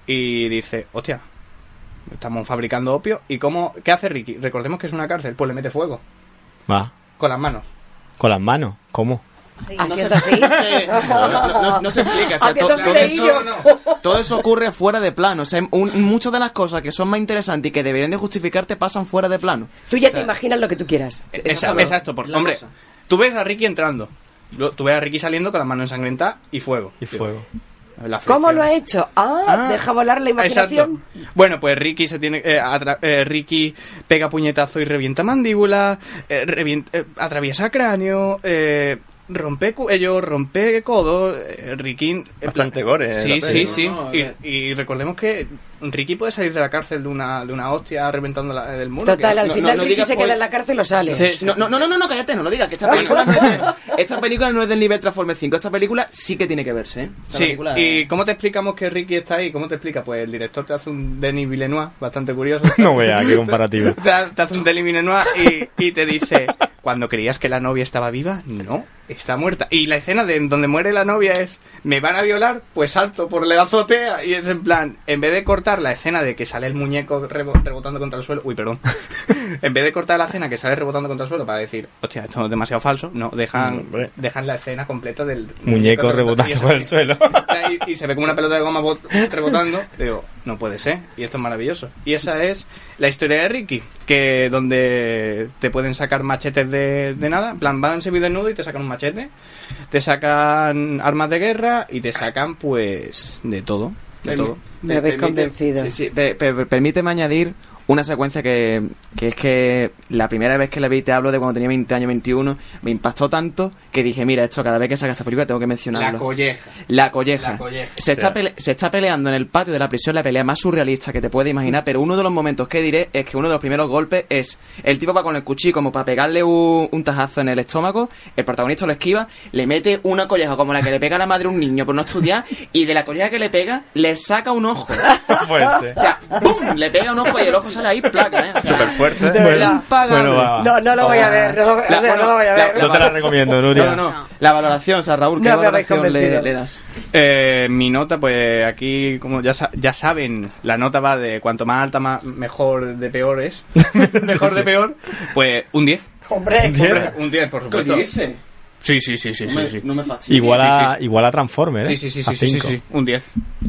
y dice, hostia, estamos fabricando opio. ¿Y cómo? ¿Qué hace Ricky? Recordemos que es una cárcel, pues le mete fuego. Va. Con las manos. ¿Con las manos? ¿Cómo? Haciendo así. No, no, no, no se explica. O sea, to- todo, eso, todo eso ocurre fuera de plano. O sea, un- muchas de las cosas que son más interesantes y que deberían de justificarte pasan fuera de plano. Tú ya O sea, te imaginas lo que tú quieras. Exacto, exacto porque, hombre, cosa. tú ves a Ricky entrando, lo- tú ves a Ricky saliendo con las manos ensangrentadas y fuego. Y fuego. La ¿Cómo fricción. lo ha hecho? Ah, Ah, deja volar la imaginación. Exacto. Bueno, pues Ricky se tiene eh, atra- eh, Ricky pega puñetazo y revienta mandíbula, eh, revien- eh, atraviesa cráneo, eh, rompe cuello, rompe codo, eh, Ricky eh, Bastante gore, eh, Sí, la sí, peli, sí. ¿no? Y, y recordemos que Ricky puede salir de la cárcel de una de una hostia reventando la, del muro. Total, que- al no, final no Ricky digas se por- queda en la cárcel o sale. Sí, no, no, no, no, no, cállate, no lo digas, que esta película no es, de- esta película no es del nivel Transformers cinco, esta película sí que tiene que verse, ¿eh? Esta Sí, película ¿y es- cómo te explicamos que Ricky está ahí? ¿Cómo te explica? Pues el director te hace un Denis Villeneuve bastante curioso. No vea qué comparativa. Te, ha- te hace un Denis Villeneuve y, y te dice, cuando creías que la novia estaba viva, no, está muerta. Y la escena de donde muere la novia es, me van a violar, pues salto por la azotea. Y es en plan, en vez de cortar la escena de que sale el muñeco rebo- rebotando contra el suelo, uy, perdón, en vez de cortar la escena que sale rebotando contra el suelo para decir, hostia, esto no es demasiado falso, no, dejan, Hombre. dejan la escena completa del Muñeco rebotando y eso- por el suelo. y, y se ve como una pelota de goma bot- rebotando. Digo, no puede ser. Y esto es maravilloso. Y esa es la historia de Ricky, que donde te pueden sacar machetes de, de nada. En plan, van semidesnudo y te sacan un machete, te sacan armas de guerra y te sacan, pues, de todo. De todo. Me habéis Permite- convencido. Sí, sí, pe- pe- permíteme añadir una secuencia que, que es que la primera vez que la vi, te hablo de cuando tenía veinte años, veintiuno, me impactó tanto que dije, mira, esto cada vez que saca esta película tengo que mencionarlo. La colleja. La colleja. La colleja. Se, está pele- se está peleando en el patio de la prisión la pelea más surrealista que te puedes imaginar, pero uno de los momentos que diré es que uno de los primeros golpes es el tipo va con el cuchillo como para pegarle un, un tajazo en el estómago, el protagonista lo esquiva, le mete una colleja como la que le pega a la madre a un niño por no estudiar y de la colleja que le pega le saca un ojo. Puede ser. O sea, ¡pum! Le pega un ojo y el ojo sale ahí placa, ¿eh? O sea, Super fuerte. De verdad. impagable. Bueno, va. No, no lo voy a ver. No lo, o La- sea, bueno, no lo voy a la- ver. la- No te la recomiendo, Nuria. No, no, no. La valoración, o sea, Raúl, ¿qué No me habéis valoración le, convencido. le das? Eh, mi nota, pues aquí, como ya, sa- ya saben, la nota va de cuanto más alta, más mejor de peor es. Mejor de peor, pues un diez. Hombre, Hombre, un diez, por supuesto. ¿Qué dice? Sí, sí, sí, sí, No sí, me, sí. no me fastidies. Igual a, Sí, sí. igual a Transformers, ¿eh? Sí, sí, sí, A sí, sí, sí, cinco. sí, un diez.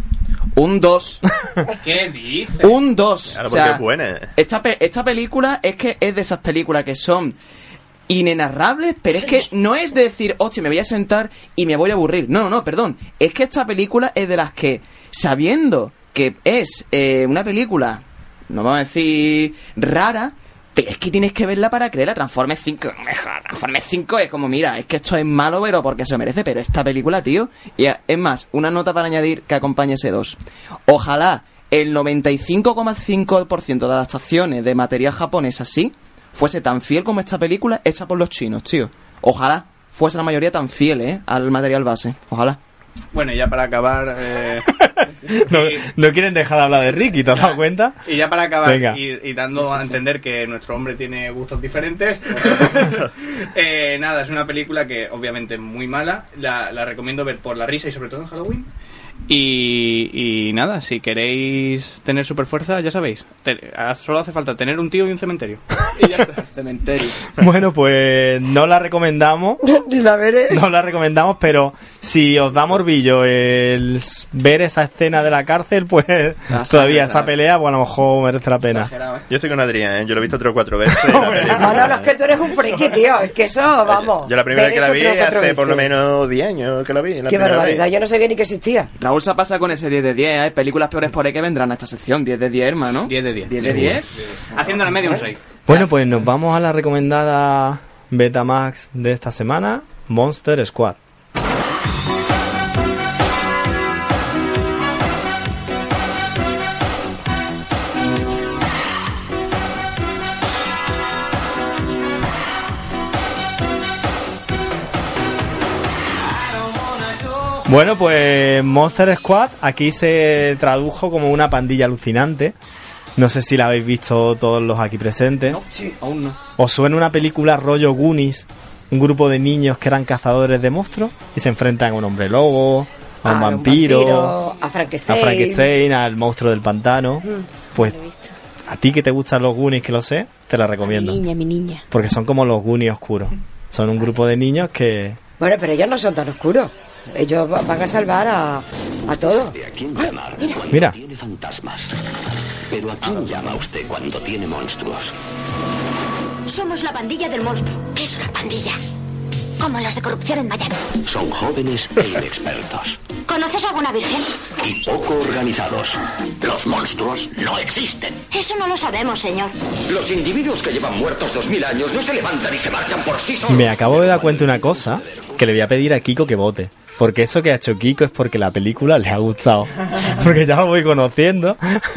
Un dos. ¿Qué dices? Un dos. Claro, O sea, porque es buena. Esta, pe- esta película es que es de esas películas que son inenarrables, pero es que no es de decir, hostia, me voy a sentar y me voy a aburrir. No, no, no, perdón. Es que esta película es de las que, sabiendo que es eh, una película, no vamos a decir rara, pero es que tienes que verla para creerla. Transformers cinco, no me jodas, Transformers cinco es como, mira, es que esto es malo, pero porque se merece, pero esta película, tío. Y eh, es más, una nota para añadir que acompañe ese dos. Ojalá el noventa y cinco coma cinco por ciento de adaptaciones de material japonés así fuese tan fiel como esta película hecha por los chinos, tío. Ojalá fuese la mayoría tan fiel, ¿eh? Al material base. Ojalá. Bueno, y ya para acabar... eh, No, y- no quieren dejar de hablar de Ricky, ¿te has dado cuenta? Y ya para acabar, Venga. y, y dando a entender que nuestro hombre tiene gustos diferentes, eh, nada, es una película que obviamente es muy mala, la, la recomiendo ver por la risa y sobre todo en Halloween. Y, y nada, si queréis tener super fuerza, ya sabéis, te- solo hace falta tener un tío y un cementerio. Y ya está. Cementerio. Bueno, pues no la recomendamos. ni la veré. No la recomendamos, pero si os da morbillo el s- ver esa escena de la cárcel, pues Ah, todavía sabe, esa sabe. pelea, pues a lo mejor merece la pena. Exagerado, ¿eh? Yo estoy con Adrián, ¿eh? Yo lo he visto tres o cuatro veces. la película. Manolo, es que tú eres un friki, tío. Es que eso, vamos. Yo la primera ver que la eso vi tres o cuatro hace por lo veces. menos diez años que la vi. la Qué primera barbaridad, vez. yo no sabía ni que existía. Raúl se pasa con ese diez de diez, ¿eh? Películas peores por ahí que vendrán a esta sección. diez de diez, hermano. diez de diez. diez de diez. Haciendo la media un seis. Bueno, pues nos vamos a la recomendada Betamax de esta semana, Monster Squad. Bueno, pues Monster Squad aquí se tradujo como una pandilla alucinante. No sé si la habéis visto todos los aquí presentes. No, sí, aún no. ¿Os suena una película rollo Goonies un grupo de niños que eran cazadores de monstruos y se enfrentan a un hombre lobo, a un Ah, vampiro, un vampiro, a Frankenstein. a Frankenstein, al monstruo del pantano. Mm, Pues Lo he visto. a ti que te gustan los Goonies, que lo sé, te la recomiendo. Mi niña, mi niña. Porque son como los Goonies oscuros. Son un grupo de niños que... Bueno, pero ellos no son tan oscuros. Ellos va- van a salvar a, a todos. ¿A quién llamar cuando Mira. tiene fantasmas? Pero ¿a quién llama usted cuando tiene monstruos? Somos la pandilla del monstruo. ¿Qué es una pandilla? Como los de corrupción en Miami. Son jóvenes e inexpertos. ¿Conoces alguna virgen? Y poco organizados. Los monstruos no existen. Eso no lo sabemos, señor. Los individuos que llevan muertos dos mil años no se levantan y se marchan por sí solos. Me acabo de dar cuenta de una cosa que le voy a pedir a Kiko que vote. Porque eso que ha hecho Kiko es porque la película le ha gustado. Porque ya lo voy conociendo.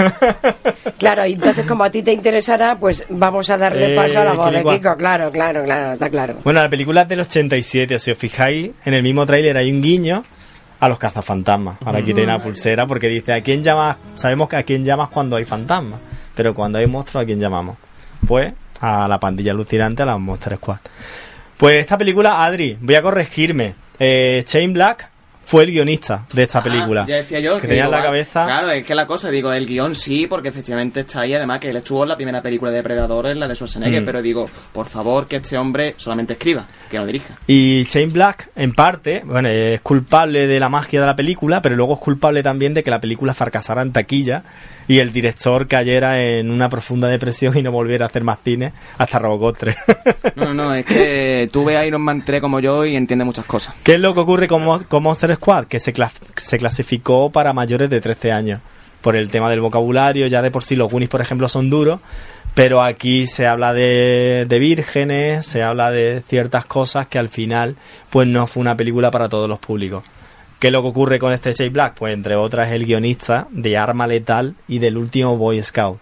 Claro, y entonces como a ti te interesará, pues vamos a darle Eh, paso a la voz de Quilicua. Kiko. Claro, claro, claro, está claro. Bueno, la película es del ochenta y siete. Si os fijáis, en el mismo tráiler hay un guiño a los cazafantasmas. Ahora aquí tiene una pulsera porque dice, ¿a quién llamas? Sabemos que a quién llamas cuando hay fantasmas. Pero cuando hay monstruos, ¿a quién llamamos? Pues a la pandilla alucinante, a la Monster Squad. Pues esta película, Adri, voy a corregirme. Eh, Shane Black fue el guionista de esta película. Ah, ya decía yo que tenía en digo, la va, cabeza... Claro, es que la cosa, digo, el guión sí, porque efectivamente está ahí, además que él estuvo en la primera película de Depredador, la de Schwarzenegger, Mm. pero digo, por favor, que este hombre solamente escriba, que no dirija. Y Shane Black, en parte, bueno, es culpable de la magia de la película, pero luego es culpable también de que la película fracasara en taquilla y el director cayera en una profunda depresión y no volviera a hacer más cine hasta Robocop tres. No, no, es que tú ves a Iron Man tres como yo y entiendes muchas cosas. ¿Qué es lo que ocurre con, Mo- con Monster Squad? Que se, clas- se clasificó para mayores de trece años. Por el tema del vocabulario, ya de por sí los Goonies, por ejemplo, son duros, pero aquí se habla de, de vírgenes, se habla de ciertas cosas que al final pues no fue una película para todos los públicos. ¿Qué es lo que ocurre con este Shane Black? Pues entre otras el guionista de Arma Letal y del último Boy Scout.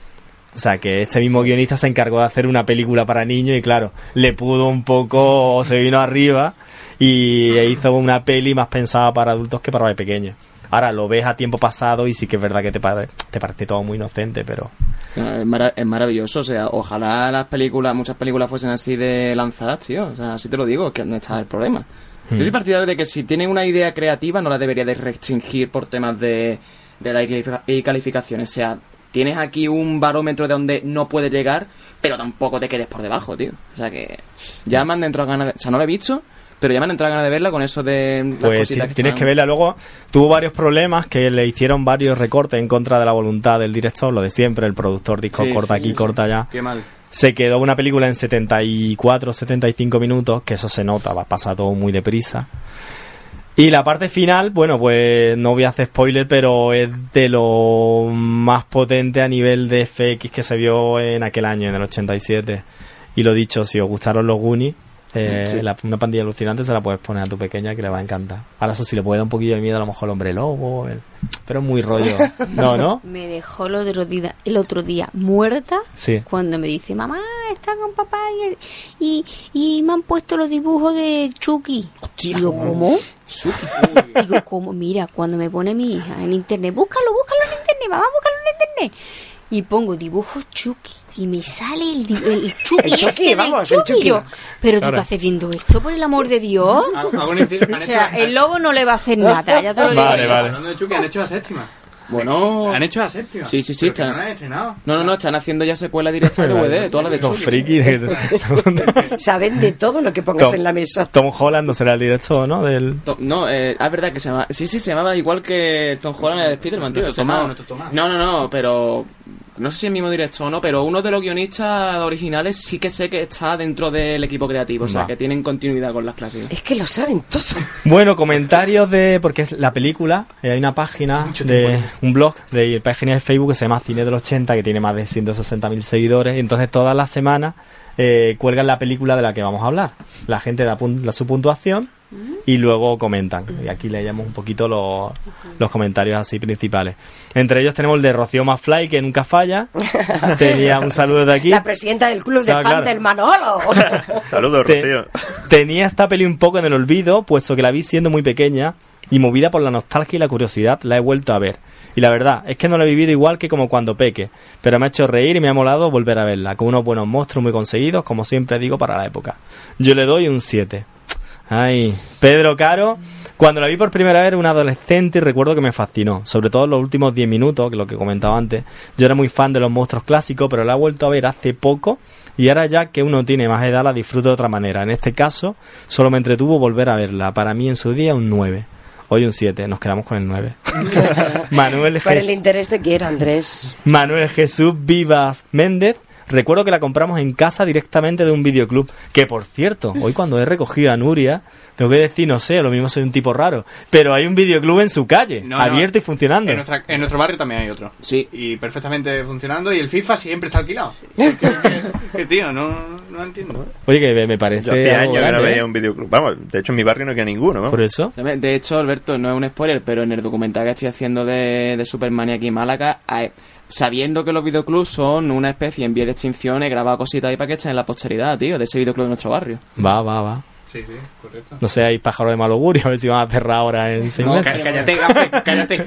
O sea que este mismo guionista se encargó de hacer una película para niños y claro, le pudo un poco, se vino arriba y hizo una peli más pensada para adultos que para pequeños. Ahora lo ves a tiempo pasado y sí que es verdad que te, pare- te parece todo muy inocente, pero... No, Es, mara- es maravilloso, o sea, ojalá las películas, muchas películas fuesen así de lanzadas, tío, o sea, así te lo digo, que no está el problema. Yo soy partidario de que si tienen una idea creativa no la debería de restringir por temas de, de edad y califica- y calificaciones, o sea, tienes aquí un barómetro de donde no puedes llegar, pero tampoco te quedes por debajo, tío, o sea que ya me han entrado ganas de... O sea, no la he visto, pero ya me han entrado ganas de verla con eso de las Pues cositas ti- que tienes están- que verla. Luego tuvo varios problemas que le hicieron varios recortes en contra de la voluntad del director, lo de siempre, el productor dijo Sí, corta sí, aquí, sí, corta sí. allá. Qué mal. Se quedó una película en setenta y cuatro, setenta y cinco minutos, que eso se nota, va, pasa todo muy deprisa. Y la parte final, bueno, pues no voy a hacer spoiler, pero es de lo más potente a nivel de F X que se vio en aquel año, en el ochenta y siete. Y lo dicho, si os gustaron los Goonies, eh, Sí. la- una pandilla alucinante se la puedes poner a tu pequeña que le va a encantar. Ahora eso sí le puede dar un poquillo de miedo a lo mejor el hombre lobo, el- pero es muy rollo. No, ¿no? Me dejó el otro día, el otro día muerta Sí. cuando me dice, mamá, está con papá y, y, y me han puesto los dibujos de Chucky. Digo, ¿cómo? Digo, ¿cómo? Mira, cuando me pone mi hija en internet, búscalo, búscalo en internet, mamá, búscalo en internet. Y pongo dibujos Chucky y me sale el, di- el Chucky, El Chucky, este del vamos, el Chucky. Chucky. Yo, pero tú Claro. qué haces viendo esto, por el amor de Dios. Hago un inciso, han O hecho- sea, el lobo no le va a hacer nada, ya te lo digo. Vale, yo. vale. Hablando de Chucky, han hecho la séptima. Bueno, Han hecho la séptima. Sí, sí, sí, Pero que está- no la han estrenado. no, no, no, están haciendo ya secuela directa de D V D de todas las de Los Chucky. frikis de... Saben de todo lo que pongas Tom, en la mesa. Tom Holland no será el director, ¿no? Del... To- No, eh, es verdad que se llama... Sí, sí, se llamaba igual que Tom Holland en el Spider-Man, tío. Nuestro se llama- Tomás, nuestro Tomás. No, no, no, pero... No sé si es el mismo director o no, pero uno de los guionistas originales sí que sé que está dentro del equipo creativo. O sea, Va. que tienen continuidad con las clásicas. Es que lo saben todo. Bueno, comentarios de... Porque es la película, eh, hay una página, de un blog, de página de Facebook que se llama Cine del ochenta, que tiene más de ciento sesenta mil seguidores. Y entonces todas las semanas eh, cuelgan la película de la que vamos a hablar. La gente da pun- la, su puntuación y luego comentan. Y aquí leemos un poquito los, los comentarios así principales. Entre ellos tenemos el de Rocío Mafly, que nunca falla. Tenía un saludo de aquí. La presidenta del club de Claro, fans claro. del Manolo. Saludos, Te- Rocío. Tenía esta peli un poco en el olvido, puesto que la vi siendo muy pequeña y movida por la nostalgia y la curiosidad, la he vuelto a ver. Y la verdad es que no la he vivido igual que como cuando peque, pero me ha hecho reír y me ha molado volver a verla, con unos buenos monstruos muy conseguidos, como siempre digo, para la época. Yo le doy un siete. Ay, Pedro Caro, cuando la vi por primera vez era un adolescente y recuerdo que me fascinó, sobre todo en los últimos diez minutos, que es lo que comentaba antes. Yo era muy fan de los monstruos clásicos, pero la he vuelto a ver hace poco y ahora ya que uno tiene más edad la disfruto de otra manera. En este caso, solo me entretuvo volver a verla. Para mí en su día un nueve. Hoy un siete, nos quedamos con el nueve. Manuel Por el Jes- interés de quiera, Andrés. Manuel Jesús Vivas Méndez. Recuerdo que la compramos en casa directamente de un videoclub. Que por cierto, hoy cuando he recogido a Nuria, tengo que decir, no sé, lo mismo soy un tipo raro, pero hay un videoclub en su calle, No, no, abierto y funcionando. En, nuestra- en nuestro barrio también hay otro. Sí. Y perfectamente funcionando. Y el FIFA siempre está alquilado. que, que, tío, no, no entiendo. Oye, que me parece Yo hacía algo años que no grande, veía ¿eh? un videoclub. Vamos, de hecho en mi barrio no queda ninguno, ¿no? Por eso. De hecho, Alberto, no es un spoiler, pero en el documental que estoy haciendo de, de Superman aquí en Málaga, hay- sabiendo que los videoclubs son una especie en vía de extinción, he grabado cositas ahí para que estén en la posteridad, tío, de ese videoclub de nuestro barrio. Va, va, va. Sí, sí, correcto. No sé, hay pájaros de mal augurio, a ver si van a cerrar ahora en seis No, meses. cá- cállate, gafe, cállate.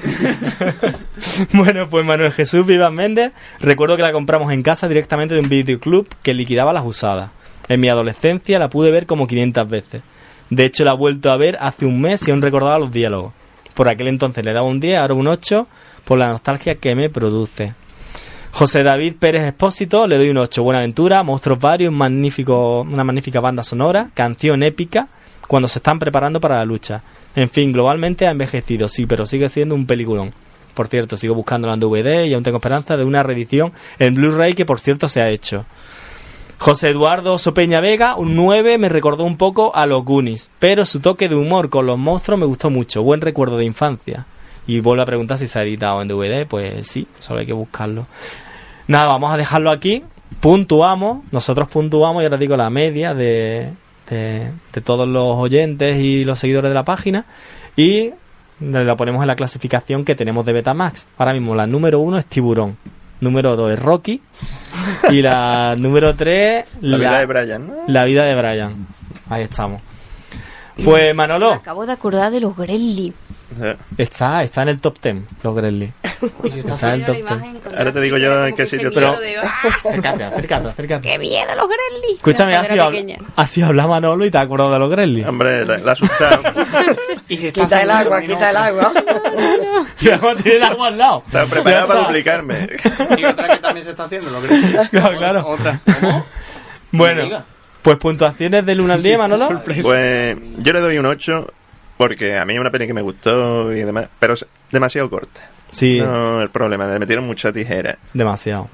Bueno, pues Manuel Jesús Vivas Méndez, recuerdo que la compramos en casa directamente de un videoclub que liquidaba las usadas. En mi adolescencia la pude ver como quinientas veces. De hecho, la he vuelto a ver hace un mes y aún recordaba los diálogos. Por aquel entonces le daba un diez, ahora un ocho, por la nostalgia que me produce. José David Pérez Expósito, le doy un ocho. Buena aventura, monstruos varios, magnífico, una magnífica banda sonora, canción épica, cuando se están preparando para la lucha. En fin, globalmente ha envejecido, sí, pero sigue siendo un peliculón. Por cierto, sigo buscándola en D V D y aún tengo esperanza de una reedición en Blu-ray que, por cierto, se ha hecho. José Eduardo Sopeña Vega, un nueve, me recordó un poco a los Goonies, pero su toque de humor con los monstruos me gustó mucho. Buen recuerdo de infancia. Y vuelvo a preguntar si se ha editado en D V D, pues sí, solo hay que buscarlo. Nada, vamos a dejarlo aquí. Puntuamos, nosotros puntuamos, y ahora digo la media de, de, de todos los oyentes y los seguidores de la página. Y la ponemos en la clasificación que tenemos de Betamax. Ahora mismo la número uno es Tiburón. Número dos es Rocky. Y la número tres... La vida de Brian, ¿no? La vida de Brian. Ahí estamos. Pues Manolo. Me acabo de acordar de los Gremlins. Está, está en el top ten, los Gremlins. Está en el top ten. Ahora te digo yo en qué sitio Pero, ¡ah! acércate, acércate, acércate. ¡Qué miedo los Gremlins! Escúchame, Era ha cuando sido, era pequeña. ha sido hablar Manolo y te has acordado de los Gremlins. Hombre, la, la asustado. Quita el agua, quita el agua. Si vamos a tener el agua al lado. Estaba preparado para duplicarme. Y otra que también se está haciendo, lo creo. Claro, claro. Otra. Bueno, pues puntuaciones del uno al diez, Manolo. Pues yo le doy un ocho porque a mí es una peli que me gustó y demás, pero es demasiado corta. Sí. No, el problema, le metieron mucha tijera. Demasiado.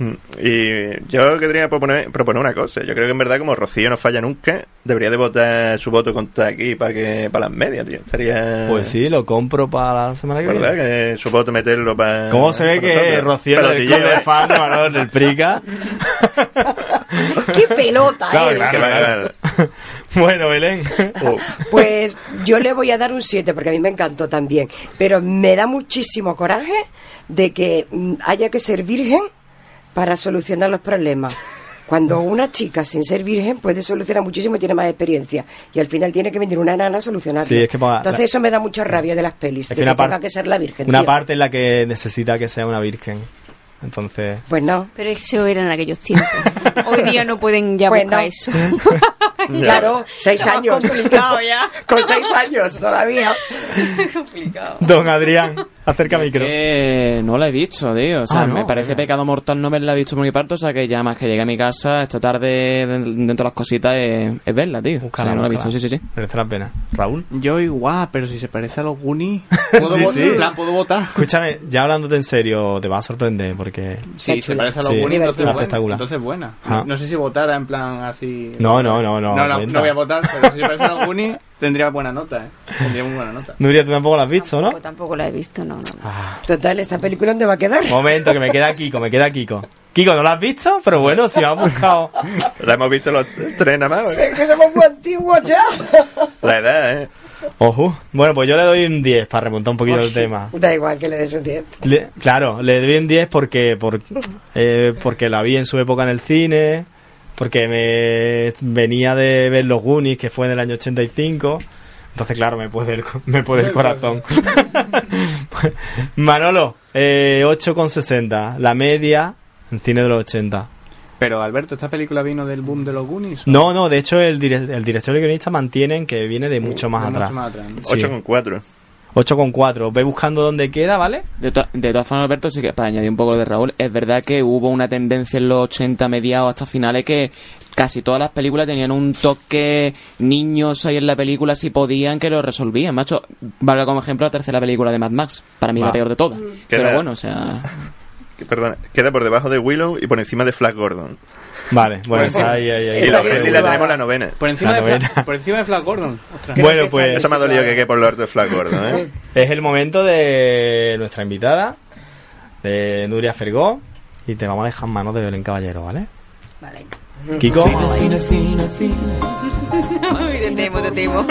Y yo querría proponer, proponer una cosa. Yo creo que en verdad, como Rocío no falla nunca, debería de votar su voto contra aquí para que para las medias, tío. Estaría... Pues sí, lo compro para la semana que ¿Verdad? viene. Que su voto meterlo para... ¿Cómo se ve para que nosotros? Rocío es el Pelotillero, club de ¿eh? fan de Manolo del Prica? ¡Qué pelota Claro, eres! claro, claro. Bueno, Belén. Pues yo le voy a dar un siete porque a mí me encantó también. Pero me da muchísimo coraje de que mm, haya que ser virgen para solucionar los problemas. Cuando una chica sin ser virgen puede solucionar muchísimo y tiene más experiencia. Y al final tiene que venir una nana a solucionarlo. Sí, es que pa- Entonces la- eso me da mucha rabia de las pelis. Es de que que, una par- tenga que ser la virgen. Una tío. parte en la que necesita que sea una virgen. Entonces... Pues no. Pero eso era en aquellos tiempos. Hoy día no pueden ya Pues buscar no. eso. Claro, seis Está más años. complicado ya. Con seis años todavía. complicado. Don Adrián, acerca micro. Que no la he visto, tío. O sea, Ah, no, me parece venga. pecado mortal no haberla visto por mi parte. O sea, que ya más que llegue a mi casa esta tarde, de- dentro de las cositas, es, es verla, tío. Búscala, O sea, no la he visto, búscala. sí, sí, sí. Merece la pena. Raúl. Yo igual, pero si se parece a los Goonies, ¿puedo, Sí, votar? sí. En plan, ¿puedo votar? Escúchame, ya hablándote en serio, te va a sorprender porque... Sí, se parece a los Sí, Goonies, entonces está buena. espectacular. Entonces buena. Ajá. No sé si votara en plan así... No, no, no, no, No, no, cuenta. no voy a votar, pero si se parece a los Goonies, tendría buena nota, ¿eh? Tendría muy buena nota. Nuria, tú tampoco la has visto, ¿no? Tampoco, tampoco la he visto, no, no. no. Total, ¿esta película dónde va a quedar? Momento, que me queda Kiko, me queda Kiko. Kiko, ¿no la has visto? Pero bueno, si me has buscado... La hemos visto los tres nada más. ¿eh? Es que somos muy antiguos ya. La edad, ¿eh? Ojo. Bueno, pues yo le doy un diez para remontar un poquito el tema. Da igual que le des un diez. Le- claro, le doy un diez porque, por, eh, porque la vi en su época en el cine, porque me venía de ver Los Goonies, que fue en el año ochenta y cinco. Entonces, claro, me puede el, me puede el corazón. Manolo, eh, ocho coma sesenta, la media en cine de los ochenta. Pero Alberto, ¿esta película vino del boom de los Goonies? ¿o? No, no, de hecho el, dire- el director y guionista mantienen que viene de mucho más De atrás. mucho más atrás, ¿no? Sí. ocho coma cuatro. ocho coma cuatro. Ve buscando dónde queda, ¿vale? De, to- de todas formas, Alberto, sí que para añadir un poco lo de Raúl, es verdad que hubo una tendencia en los ochenta, mediados hasta finales, que casi todas las películas tenían un toque niños ahí en la película, si podían, que lo resolvían. Macho, valga como ejemplo la tercera película de Mad Max, para mí Va. la peor de todas. Pero Queda- bueno, o sea... Que, Perdona, queda por debajo de Willow y por encima de Flash Gordon. Vale, bueno, Por ahí, ahí, ahí. Y la, bien y la situada. tenemos la novena. Por encima, La de Fla- novena. por encima de Flash Gordon. Ostras. Bueno, que pues Eso me ha dolido que quede por lo alto de Flash Gordon, ¿eh? es el momento de nuestra invitada, de Nuria Fergó, y te vamos a dejar en manos de Belén Caballero, ¿vale? Vale. Kiko. Te temo, te temo.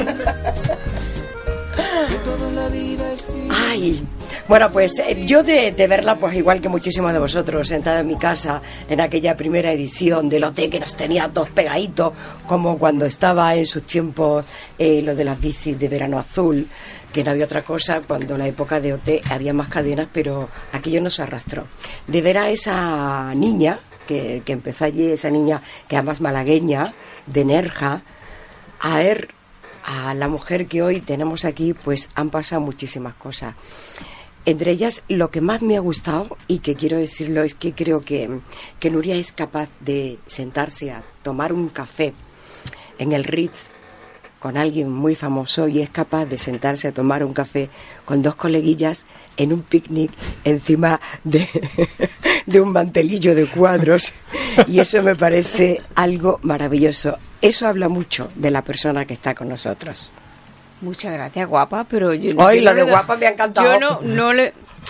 Ay, bueno, pues eh, yo de, de verla, pues igual que muchísimos de vosotros, sentada en mi casa en aquella primera edición del O T, que nos tenía todos pegaditos, como cuando estaba en sus tiempos eh, lo de las bicis de verano azul, que no había otra cosa, cuando la época de O T había más cadenas, pero aquello nos arrastró. De ver a esa niña, que, que empezó allí, esa niña que además malagueña, de Nerja, a ver a la mujer que hoy tenemos aquí, pues han pasado muchísimas cosas. Entre ellas, lo que más me ha gustado, y que quiero decirlo, es que creo que, que Nuria es capaz de sentarse a tomar un café en el Ritz con alguien muy famoso, y es capaz de sentarse a tomar un café con dos coleguillas en un picnic encima de, de un mantelillo de cuadros, y eso me parece algo maravilloso. Eso habla mucho de la persona que está con nosotros. Muchas gracias, guapa, pero yo... Hoy yo lo no de le- guapa me ha encantado. Yo no, no le...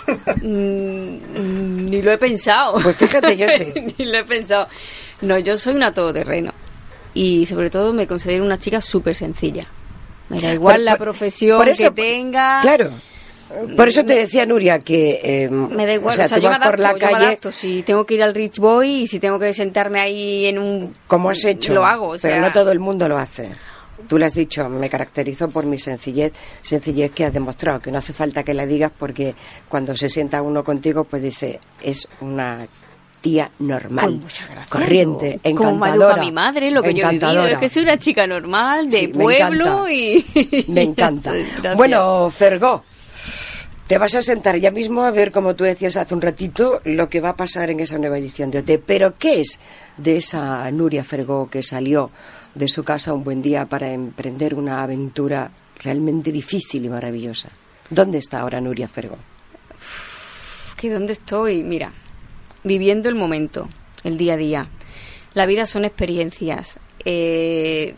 mm, ni lo he pensado. Pues fíjate, yo sí. Ni lo he pensado. No, yo soy una todoterreno. Y sobre todo me considero una chica súper sencilla. Me da igual Por- la por- profesión por eso- que tenga. Claro. Por eso te decía, Nuria, que... eh, Me da igual, o sea, tú yo vas me por adapto, la yo me calle... adapto. Si tengo que ir al Rich Boy y si tengo que sentarme ahí en un... Como has hecho. Lo hago, o sea... Pero no todo el mundo lo hace. Tú lo has dicho, me caracterizo por mi sencillez, sencillez que has demostrado, que no hace falta que la digas, porque cuando se sienta uno contigo, pues dice, es una tía normal, Pues muchas gracias. corriente, Como me encantadora. educa mi madre, lo que yo he vivido. encantadora. Es que soy una chica normal, de Sí, me pueblo encanta. y... Me encanta. Gracias. Bueno, Fergó, te vas a sentar ya mismo a ver, como tú decías hace un ratito, lo que va a pasar en esa nueva edición de O T. Pero, ¿qué es de esa Nuria Fergó que salió de su casa un buen día para emprender una aventura realmente difícil y maravillosa? ¿Dónde está ahora Nuria Fergó? ¿Que dónde estoy? Mira, viviendo el momento, el día a día. La vida son experiencias. Eh,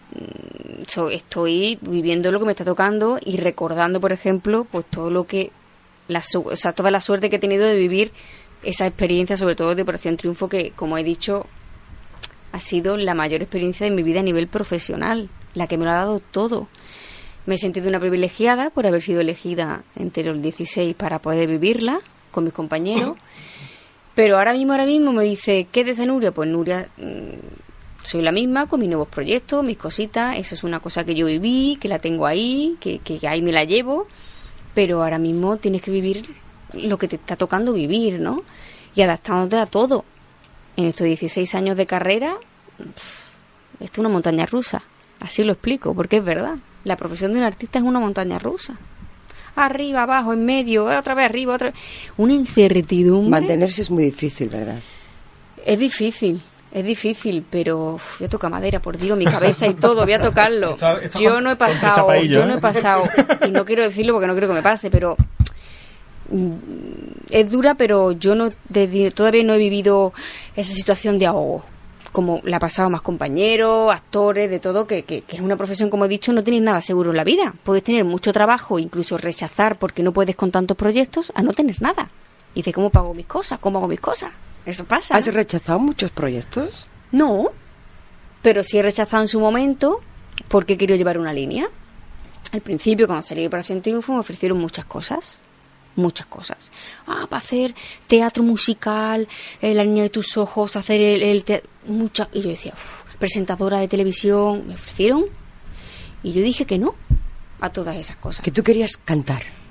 so- estoy viviendo lo que me está tocando y recordando, por ejemplo, pues todo lo que, la, su- o sea, toda la suerte que he tenido de vivir esa experiencia, sobre todo de Operación Triunfo, que, como he dicho, ha sido la mayor experiencia de mi vida a nivel profesional, la que me lo ha dado todo. Me he sentido una privilegiada por haber sido elegida entre los dieciséis para poder vivirla con mis compañeros. Pero ahora mismo, ahora mismo me dice, ¿qué es de Nuria? Pues Nuria, mmm, soy la misma, con mis nuevos proyectos, mis cositas. Eso es una cosa que yo viví, que la tengo ahí, que, que ahí me la llevo. Pero ahora mismo tienes que vivir lo que te está tocando vivir, ¿no? Y adaptándote a todo. En estos dieciséis años de carrera, pff, esto es una montaña rusa. Así lo explico, porque es verdad. La profesión de un artista es una montaña rusa. Arriba, abajo, en medio, otra vez arriba, otra vez. Una incertidumbre. Mantenerse es muy difícil, ¿verdad? Es difícil, es difícil, pero uf, yo toco madera, por Dios, mi cabeza y todo, voy a tocarlo. Esto- esto Yo con- no he con tu pasado, chapaillo, yo no ¿eh? he pasado, y no quiero decirlo porque no quiero que me pase, pero mm, es dura, pero yo no desde- todavía no he vivido esa situación de ahogo, como la ha pasado más compañeros, actores, de todo, que, que, que es una profesión, como he dicho, no tienes nada seguro en la vida. Puedes tener mucho trabajo, incluso rechazar porque no puedes con tantos proyectos, a no tener nada. Y dice, ¿cómo pago mis cosas? ¿Cómo hago mis cosas? Eso pasa. ¿Has rechazado muchos proyectos? No, pero sí he rechazado en su momento porque he querido llevar una línea. Al principio, cuando salí de Operación Triunfo, me ofrecieron muchas cosas. Muchas cosas. Ah, para hacer teatro musical, eh, La niña de tus ojos, hacer el, el teatro, mucha... Y yo decía, uf, presentadora de televisión, me ofrecieron. Y yo dije que no a todas esas cosas. Que tú querías cantar.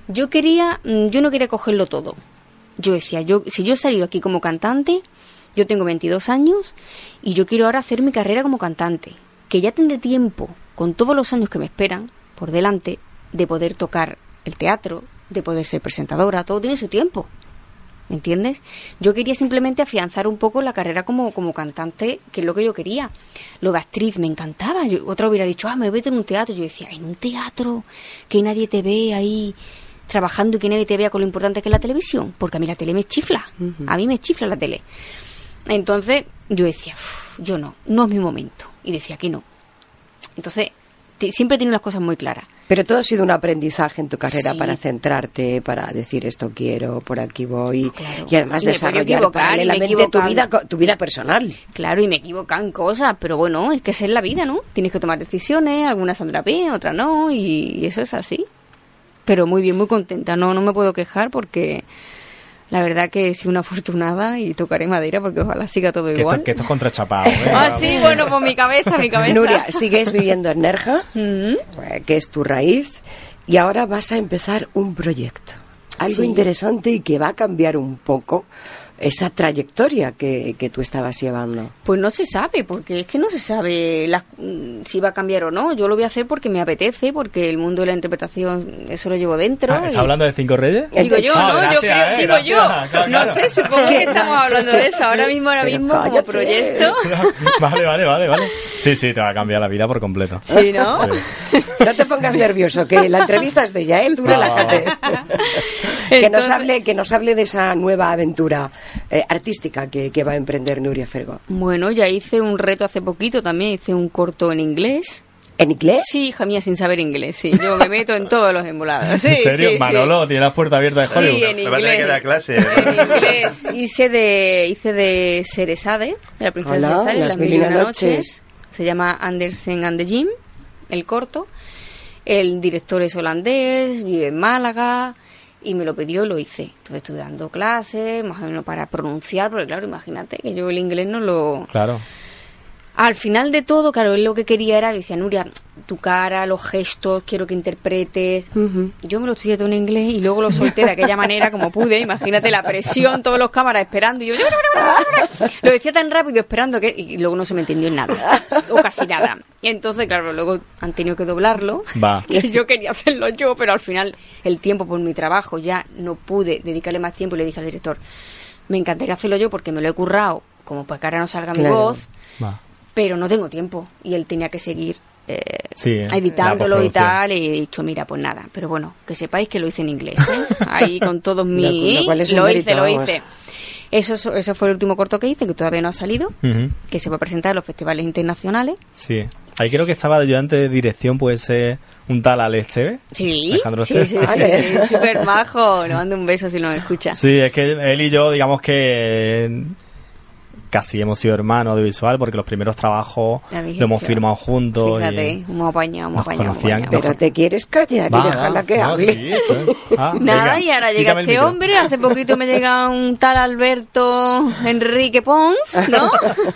yo quería, yo no quería cogerlo todo. Yo decía, yo si yo he salido aquí como cantante, yo tengo veintidós años y yo quiero ahora hacer mi carrera como cantante, que ya tendré tiempo, con todos los años que me esperan por delante, de poder tocar el teatro, de poder ser presentadora, todo tiene su tiempo. ¿Me entiendes? Yo quería simplemente afianzar un poco la carrera como, como cantante, que es lo que yo quería. Lo de actriz me encantaba. Yo, otra hubiera dicho, ah, me voy a meter en un teatro. Yo decía, en un teatro, que nadie te ve ahí trabajando y que nadie te vea con lo importante que es la televisión. Porque a mí la tele me chifla. Uh-huh. A mí me chifla la tele. Entonces yo decía, yo no, no es mi momento. Y decía que no. Entonces, te, siempre he tenido las cosas muy claras. Pero todo ha sido un aprendizaje en tu carrera, sí, para centrarte, para decir esto quiero, por aquí voy, claro, y además desarrollar paralelamente tu vida, tu vida personal. Claro, y me equivocan cosas, pero bueno, es que esa es la vida, ¿no? Tienes que tomar decisiones, algunas saldrán bien, otras no, y eso es así. Pero muy bien, muy contenta, no, no me puedo quejar porque la verdad que he sido una afortunada y tocaré madera porque ojalá siga todo que igual. Esto, que esto es contrachapado, ¿eh? Ah, sí, bueno, pues mi cabeza, mi cabeza. Nuria, sigues viviendo en Nerja, mm-hmm, que es tu raíz, y ahora vas a empezar un proyecto. Algo sí, interesante y que va a cambiar un poco esa trayectoria que, que tú estabas llevando. Pues no se sabe, porque es que no se sabe la, si va a cambiar o no. Yo lo voy a hacer porque me apetece, porque el mundo de la interpretación, eso lo llevo dentro. Ah, ¿estás y... hablando de Cinco Reyes? Digo yo, ah, ¿no? Gracias, yo creo, eh, digo gracias, yo. claro, claro. No sé, supongo que estamos hablando de eso. Ahora mismo, ahora mismo, como cállate, proyecto. Vale, vale, vale, vale. Sí, sí, te va a cambiar la vida por completo. Sí, ¿no? Sí. No te pongas nervioso, que la entrevista es de ella, ¿eh? Tú no, relájate. que, Entonces... nos hable, que nos hable de esa nueva aventura eh, artística que, que va a emprender Nuria Fergó. Bueno, ya hice un reto hace poquito también, hice un corto en inglés. ¿En inglés? Sí, hija mía, sin saber inglés, sí. Yo me meto en todos los embolados. Sí, ¿en serio? Sí, Manolo, sí. tiene las puertas abiertas de Hollywood. Sí, en me va a tener que dar clase. En inglés. Hice de, hice de Ceresade, de la princesa Hola, Ceresade, las Las mil mil y una noches. noches. Se llama Andersen and the Jim, el corto. El director es holandés, vive en Málaga y me lo pidió y lo hice. Entonces estuve dando clases, más o menos para pronunciar, porque claro, imagínate que yo el inglés no lo... Claro. Al final de todo, claro, él lo que quería era, decía, Nuria, tu cara, los gestos, quiero que interpretes. Uh-huh. Yo me lo estudié todo en inglés y luego lo solté de aquella manera como pude. Imagínate la presión, todos los cámaras esperando. Y yo lo decía tan rápido esperando que... Y luego no se me entendió en nada, o casi nada. Y entonces, claro, luego han tenido que doblarlo. Va. Y yo quería hacerlo yo, pero al final el tiempo por mi trabajo ya no pude dedicarle más tiempo y le dije al director, me encantaría hacerlo yo porque me lo he currado, como para que ahora no salga claro. mi voz. Va. Pero no tengo tiempo y él tenía que seguir eh, sí, editándolo y tal, y he dicho, mira, pues nada, pero bueno, que sepáis que lo hice en inglés, ¿eh? Ahí con todos mis... Lo, lo, lo hice, lo hice. Eso, eso fue el último corto que hice, que todavía no ha salido, uh-huh. que se va a presentar en los festivales internacionales. Sí, ahí creo que estaba de ayudante de dirección, puede ser un tal Alex Teve. Sí, Alejandro sí, sí, sí, sí, sí, súper majo, le mando un beso si lo escucha. Sí, es que él y yo, digamos que... casi hemos sido hermanos audiovisual porque los primeros trabajos lo hemos firmado juntos. Fíjate, y hemos apañado, hemos apañado. Pero te quieres callar va, y dejarla que no, hable. Sí, sí. Ah, nada, venga, y ahora llega este hombre, hace poquito me llega un tal Alberto Enrique Pons, ¿no?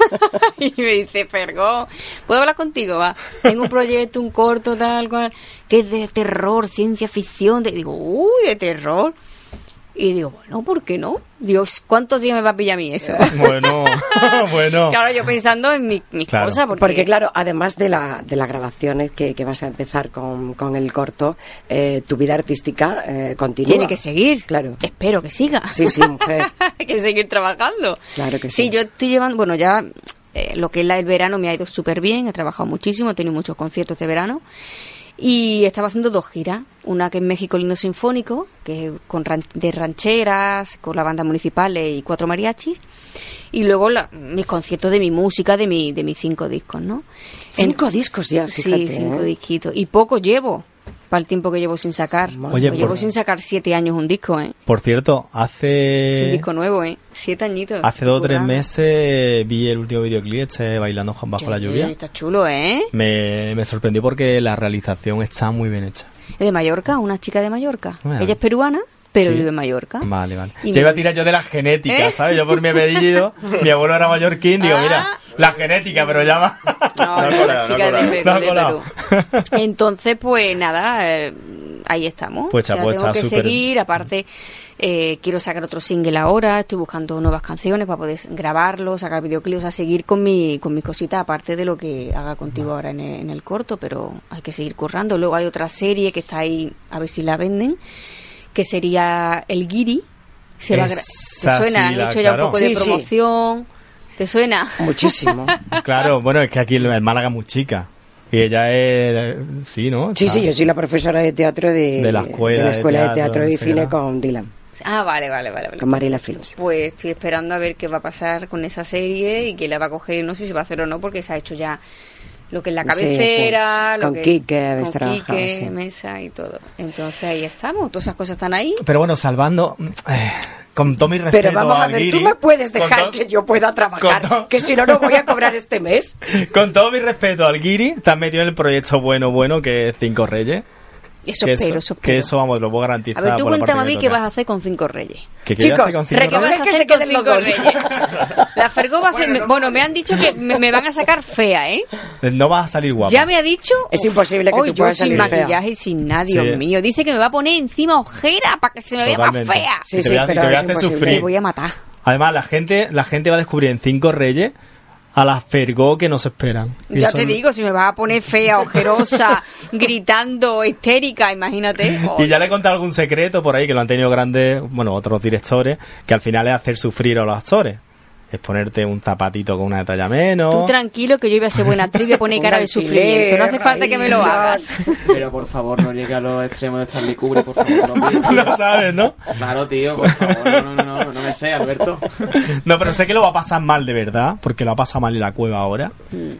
Y me dice, Fergó, ¿puedo hablar contigo? Va, tengo un proyecto, un corto, tal cual, que es de terror, ciencia ficción. Y digo, uy, de terror. Y digo, bueno, ¿por qué no? Dios, ¿cuántos días me va a pillar a mí eso? Bueno, bueno. Claro, yo pensando en mi, mis claro. cosas. Porque... porque, claro, además de, la, de las grabaciones que, que vas a empezar con, con el corto, eh, tu vida artística eh, continúa. Tiene que seguir. Claro. Espero que siga. Sí, sí, mujer. Hay que seguir trabajando. Claro que sí. Sí, yo estoy llevando, bueno, ya eh, lo que es la, el verano me ha ido súper bien, he trabajado muchísimo, he tenido muchos conciertos de verano. Y estaba haciendo dos giras, una que es México Lindo Sinfónico, que es con ran- de rancheras, con la banda municipal y cuatro mariachis, y luego la, mis conciertos de mi música, de mi de mis cinco discos, ¿no? Cinco en, discos ya, fíjate. Sí, cinco ¿eh? disquitos, y poco llevo para el tiempo que llevo sin sacar. Oye, llevo por... sin sacar siete años un disco, ¿eh? Por cierto, hace... Es un disco nuevo, ¿eh? Siete añitos. Hace dos o tres meses vi el último videoclip, este Bailando bajo Yo, la lluvia. Está chulo, ¿eh? Me, me sorprendió porque la realización está muy bien hecha. Es de Mallorca, una chica de Mallorca. Bueno. Ella es peruana, pero sí. vive en Mallorca. Vale, vale. Y ya me... iba a tirar yo de la genética, ¿eh? ¿Sabes? Yo por mi apellido, mi abuelo era mallorquín, digo, ah. mira, la genética, pero ya va. No, no, no, la chica no de Perú, no de Perú. Entonces, pues nada, eh, ahí estamos. Pues o sea, pues tengo está que súper- seguir, aparte eh, quiero sacar otro single ahora, estoy buscando nuevas canciones para poder grabarlo, sacar videoclips, a seguir con mi con mis cositas, aparte de lo que haga contigo ahora en el, en el corto, pero hay que seguir currando. Luego hay otra serie que está ahí, a ver si la venden, que sería El Guiri. Se va a gra- Esa ¿Te suena? sí, Han la- hecho ya claro. un poco Sí, de sí. promoción. ¿Te suena? Muchísimo. Claro, bueno, es que aquí en Málaga es muy chica. Y ella es... Sí, ¿no? Sí, Está- sí, yo soy la profesora de teatro de, De la escuela de escuela de teatro, teatro y etcétera. cine con Dylan, Ah, vale, vale, vale. vale. con Mariela Films. Pues estoy esperando a ver qué va a pasar con esa serie y que la va a coger, no sé si va a hacer o no, porque se ha hecho ya lo que es la Sí, cabecera, sí. lo Con que Quique habéis con trabajado, Quique, sí. Mesa y todo. Entonces ahí estamos, todas esas cosas están ahí. Pero bueno, salvando... eh, con todo mi respeto Pero vamos a al ver, guiri, tú me puedes con dejar to- que yo pueda trabajar, con to- que si no, no voy a cobrar este mes. Con todo mi respeto al guiri, te has metido en el proyecto bueno, bueno, que es Cinco Reyes. Eso que espero, eso, eso que espero. eso, vamos, lo puedo garantizar. A ver, tú por la cuéntame a parte mí que qué me vas a toca. hacer con Cinco Reyes. ¿Qué quieres Chicos, hacer con Cinco ¿Qué vas Reyes? a que hacer se con queden los Cinco dos. Reyes? La Fergó va a hacer... me- Bueno, me han dicho que me, me van a sacar fea, ¿eh? No vas a salir guapa. Ya me ha dicho... Es imposible que Hoy tú yo puedas sin salir fea. maquillaje y sin nada, Dios Sí. mío. Dice que me va a poner encima ojera para que se me vea más Totalmente. fea. Sí, Y te sí, voy a- y pero te voy a es hacer imposible. sufrir. Me voy a matar. Además, la gente, la gente va a descubrir en Cinco Reyes a las Fergó que no se esperan. Y Ya eso- te digo, si me vas a poner fea, ojerosa, gritando, histérica, imagínate. Y ya le he contado algún secreto por ahí que lo han tenido grandes, bueno, otros directores, que al final es hacer sufrir a los actores. Es ponerte un zapatito con una talla menos. Tú tranquilo que yo iba a ser buena actriz y voy a poner Un cara de alfiler, sufrimiento. No hace falta que me lo ahí, hagas. Pero por favor, no llegue a los extremos de Stanley Kubrick, por favor. No, tío. Lo sabes, ¿no? Claro, tío, por favor. No, no, no, no, no me sé, Alberto. No, pero sé que lo va a pasar mal de verdad, porque lo ha pasado mal en la cueva ahora.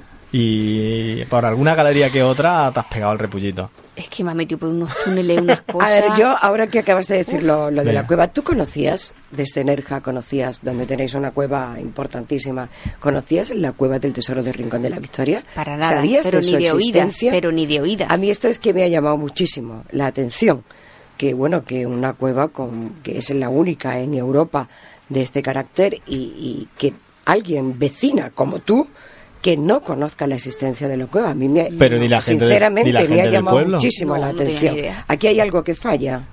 Y por alguna galería que otra te has pegado el repullito. Es que me ha metido por unos túneles, unas cosas. A ver, yo, ahora que acabas de decir lo, lo de Venga. la cueva, ¿tú conocías, desde Nerja, conocías, donde tenéis una cueva importantísima, conocías la cueva del tesoro de Rincón de la Victoria? Para nada, ¿Sabías pero de su ni de oídas, existencia? pero ni de oídas. A mí esto es que me ha llamado muchísimo la atención, que bueno, que una cueva con, que es la única en Europa de este carácter y, y que alguien vecina como tú que no conozca la existencia de la cueva. A mí me, Pero ni la gente de- sinceramente ni la me gente ha del llamado pueblo. muchísimo No, la no tenía atención. ni idea. Aquí hay algo que falla.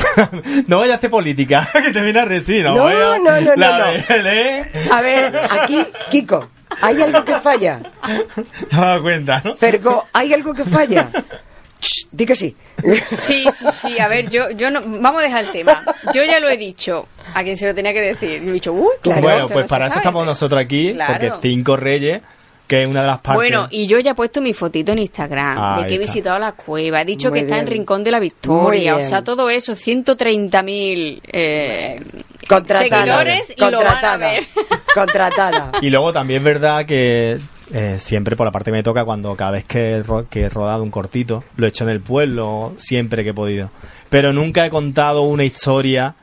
No vaya a hacer política, que te viene a resina. No, no, no, no, La no. de él, ¿eh? A ver, aquí, Kiko, ¿hay algo que falla? Te has dado cuenta, ¿no? Fergo, ¿hay algo que falla? Shh, di que sí. Sí, sí, sí. A ver, yo, yo no. Vamos a dejar el tema. Yo ya lo he dicho. A quien se lo tenía que decir. Yo he dicho, uy, Claro. ¿cómo Bueno, esto pues no se para eso sabe? estamos nosotros aquí, Claro. porque Cinco Reyes, que es una de las partes... Bueno, y yo ya he puesto mi fotito en Instagram Ahí de que he está. visitado la cueva. He dicho Muy que está en bien. Rincón de la Muy Victoria. O bien. sea, todo eso. ciento treinta mil eh, Contratada. seguidores y lo van a Contratada. ver. Contratada. Y luego también es verdad que eh, siempre por la parte que me toca, cuando cada vez que he, ro- que he rodado un cortito, lo he hecho en el pueblo, siempre que he podido. Pero nunca he contado una historia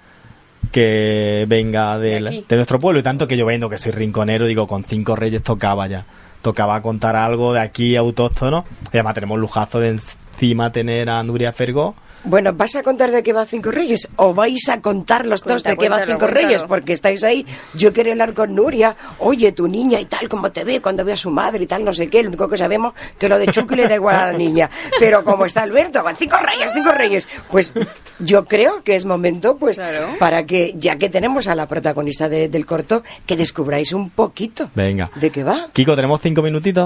que venga De del- aquí. de nuestro pueblo. Y tanto que yo vendo que soy rinconero, digo, con Cinco Reyes tocaba ya. Tocaba contar algo de aquí autóctono. Y además tenemos el lujazo de encima tener a Nuria Fergó. Bueno, ¿vas a contar de qué va Cinco Reyes? ¿O vais a contar los dos Cuenta, de qué va cuéntalo, Cinco cuéntalo. Reyes? Porque estáis ahí. Yo quiero hablar con Nuria. Oye, tu niña y tal, como te ve cuando ve a su madre y tal, no sé qué. Lo único que sabemos que lo de Chucky le da igual a la niña. Pero como está Alberto, van Cinco Reyes, Cinco Reyes. Pues yo creo que es momento, pues, Claro. para que, ya que tenemos a la protagonista de- del corto, que descubráis un poquito Venga. de qué va. Kiko, ¿tenemos cinco minutitos?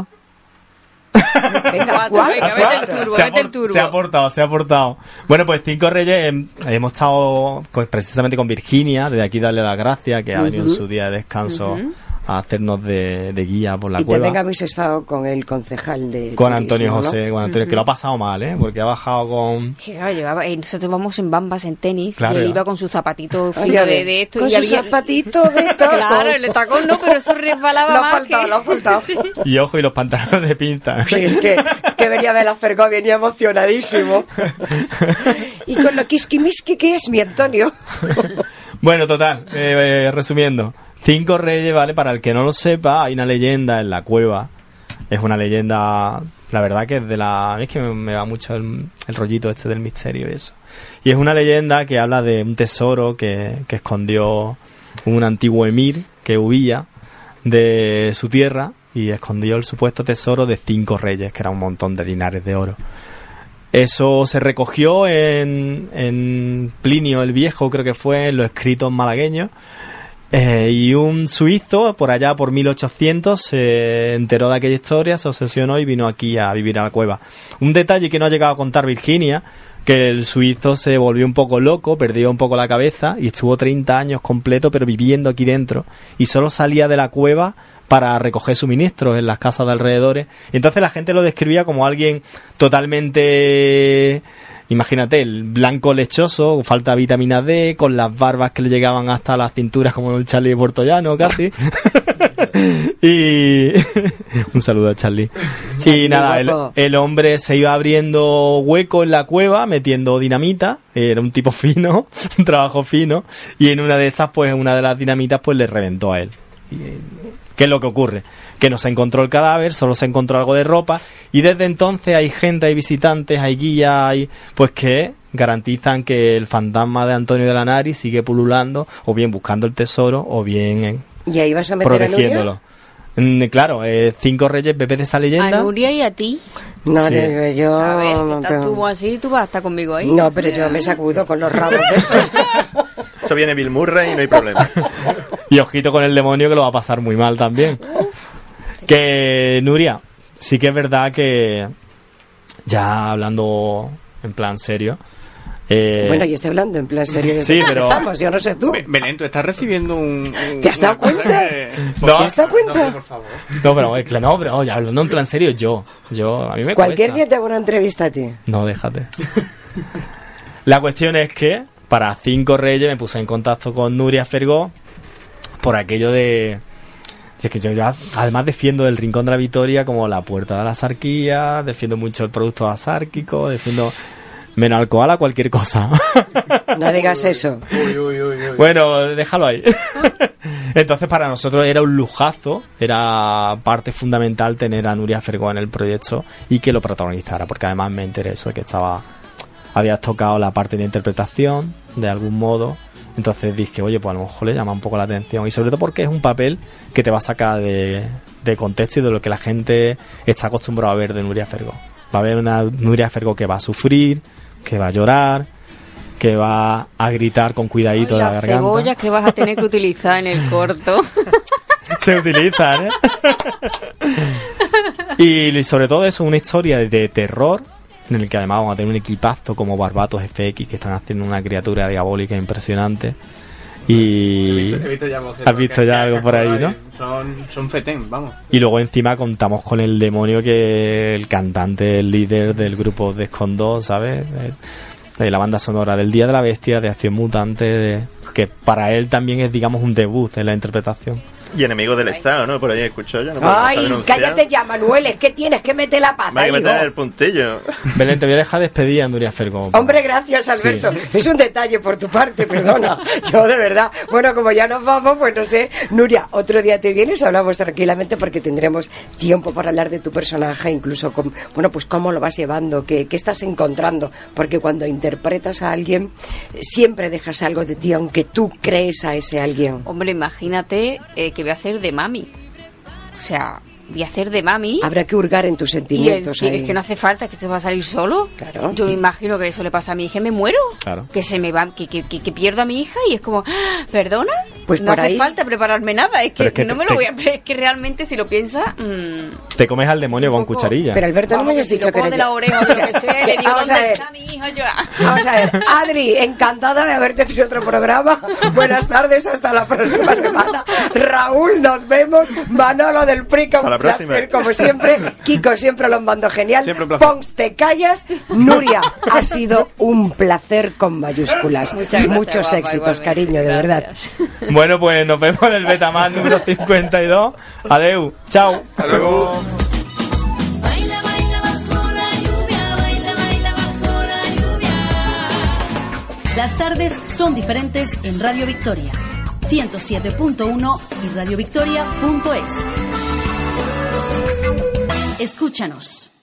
Venga, Cuatro, venga, vete el cuatro. turbo, se, ha vete el apor- turbo. se ha aportado, se ha aportado. Bueno, pues Cinco Reyes, eh, hemos estado con- precisamente con Virginia, desde aquí darle las gracias, que ha venido en su día de descanso a hacernos de, de guía por la Y cueva. también habéis estado con el concejal de Con turismo, Antonio ¿no? José, con Antonio, que lo ha pasado mal, ¿eh? Porque ha bajado con... Que, claro, llevaba, eh, nosotros vamos en bambas, en tenis, Claro, y él ya. iba con sus zapatitos Ay, finos a de, ver, de esto. con y sus había- zapatitos de tacón. Claro, el de tacón no, pero eso resbalaba Lo ha más. faltado, que- lo ha faltado. Sí. Y ojo, y los pantalones de pinta. Sí, es que, es que venía de la Fergó, venía emocionadísimo. Y con lo quisquimiski que es mi Antonio. Bueno, total, eh, eh, resumiendo. Cinco Reyes, ¿vale? Para el que no lo sepa, hay una leyenda en la cueva. Es una leyenda, la verdad que es de la... A mí es que me, me va mucho el, el rollito este del misterio y eso. Y es una leyenda que habla de un tesoro que, que escondió un antiguo emir que huía de su tierra y escondió el supuesto tesoro de Cinco Reyes, que era un montón de dinares de oro. Eso se recogió en, en Plinio el Viejo, creo que fue, en los escritos malagueños. Eh, y un suizo, por allá por mil ochocientos, se enteró de aquella historia, se obsesionó y vino aquí a vivir a la cueva. Un detalle que no ha llegado a contar Virginia, que el suizo se volvió un poco loco, perdió un poco la cabeza y estuvo treinta años completo, pero viviendo aquí dentro. Y solo salía de la cueva para recoger suministros en las casas de alrededores. Y entonces la gente lo describía como alguien totalmente... Imagínate, el blanco lechoso, falta de vitamina D, con las barbas que le llegaban hasta las cinturas como el Charlie de Puertollano, casi. Y un saludo a Charlie. Y nada, el, el hombre se iba abriendo hueco en la cueva, metiendo dinamita. Era un tipo fino, un trabajo fino. Y en una de esas, pues una de las dinamitas, pues le reventó a él. ¿Qué es lo que ocurre? Que no se encontró el cadáver, solo se encontró algo de ropa, y desde entonces hay gente, hay visitantes, hay guías, hay pues que garantizan que el fantasma de Antonio de la Nari sigue pululando, o bien buscando el tesoro, o bien eh, ¿y ahí vas a meter protegiéndolo. A Nuria? Mm, claro, eh, cinco reyes bebés de esa leyenda. A Nuria y a ti. No, Sí. yo... A ver, que estás pero- tú así, tú vas a estar conmigo ahí. No, pero yo me sacudo con los ramos de eso. Eso viene Bill Murray y no hay problema. Y ojito con el demonio, que lo va a pasar muy mal también. Que, Nuria, sí que es verdad que, ya hablando en plan serio... eh, Bueno, yo estoy hablando en plan serio. de Sí, qué pero- estamos, yo no sé tú. Be- Belén, tú estás recibiendo un... un- ¿Te has dado una cosa cuenta? que- No. ¿Te has dado cuenta? No, por favor. No, pero, eh, claro, no, pero ya hablando en plan serio, yo, yo, a mí me Cualquier cuesta. día te hago una entrevista a ti. No, déjate. La cuestión es que para Cinco Reyes me puse en contacto con Nuria Fergó por aquello de... Es que yo ya, además defiendo el Rincón de la Victoria como la puerta de la asarquía, defiendo mucho el producto asárquico, defiendo menos alcohol a cualquier cosa. No digas eso. Uy, uy, uy, uy. Bueno, déjalo ahí. Entonces para nosotros era un lujazo, era parte fundamental tener a Nuria Fergó en el proyecto y que lo protagonizara, porque además me enteré eso de que estaba, habías tocado la parte de interpretación de algún modo. Entonces dije, oye, pues a lo mejor le llama un poco la atención. Y sobre todo porque es un papel que te va a sacar de, de contexto y de lo que la gente está acostumbrada a ver de Nuria Fergó. Va a haber una Nuria Fergó que va a sufrir, que va a llorar, que va a gritar con cuidadito de la Las garganta. cebollas que vas a tener que utilizar en el corto. Se utilizan, ¿eh? Y sobre todo eso, una historia de terror, en el que además vamos a tener un equipazo como Barbatos F X, que están haciendo una criatura diabólica impresionante. Y... He visto ya voces, ¿Has visto que- ya que- algo por ahí, no? Son, son fetén, vamos. Y luego encima contamos con el demonio, que el cantante, el líder del grupo de Escondó, ¿sabes? De, de la banda sonora del Día de la Bestia, de Acción Mutante, de, que para él también es, digamos, un debut en la interpretación. Y enemigo del Estado, ¿no? Por ahí he escuchado yo. ¿no? Porque Ay, está denunciado. cállate ya, Manuel, es que tienes que meter la Me pata, hay que hijo. meter el puntillo. Belén, te voy a dejar despedir a Nuria Fergó. Hombre, gracias, Alberto. Es un detalle por tu parte, perdona. Yo, de verdad. Bueno, como ya nos vamos, pues no sé. Nuria, otro día te vienes, hablamos tranquilamente porque tendremos tiempo para hablar de tu personaje, incluso, con, bueno, pues cómo lo vas llevando, qué, qué estás encontrando. Porque cuando interpretas a alguien, siempre dejas algo de ti, aunque tú crees a ese alguien. Hombre, imagínate eh, que voy a hacer de mami. O sea, voy a hacer de mami. Habrá que hurgar en tus Y sentimientos. es, ahí. es que no hace falta, que se va a salir solo. Claro. Yo me imagino que eso le pasa a mi hija y me muero. Claro. Que se me va, que, que, que, que pierdo a mi hija y es como, ¡ah! ¿Perdona? Pues no por hace ahí- falta prepararme nada. Es que, Pero es que no te- me lo te- voy a. Es que realmente si lo piensa. mmm, Te comes al demonio Es un con poco- cucharilla. Pero Alberto, no vamos, me hayas que si dicho lo que cojo eres de yo. la oreja o de lo que sea, Es que, le digo, vamos a ¿dónde ver. está mi hija ya? Vamos a ver, Adri, encantada de haberte tenido otro programa. Buenas tardes, hasta la próxima semana. Raúl, nos vemos. Manolo del Prica, Hasta un la placer, próxima. como siempre. Kiko, siempre los mando genial. Siempre un placer. Pons, te callas. Nuria, ha sido un placer con mayúsculas. Muchas gracias, Muchos guapa, éxitos, igualmente. cariño, de verdad. Gracias. Bueno, pues nos vemos en el Betamax número cincuenta y dos. Adeu, chao. Hasta luego. Baila, baila bajo la lluvia, baila, baila bajo la lluvia. Las tardes son diferentes en Radio Victoria. ciento siete punto uno y radio victoria punto es. Escúchanos.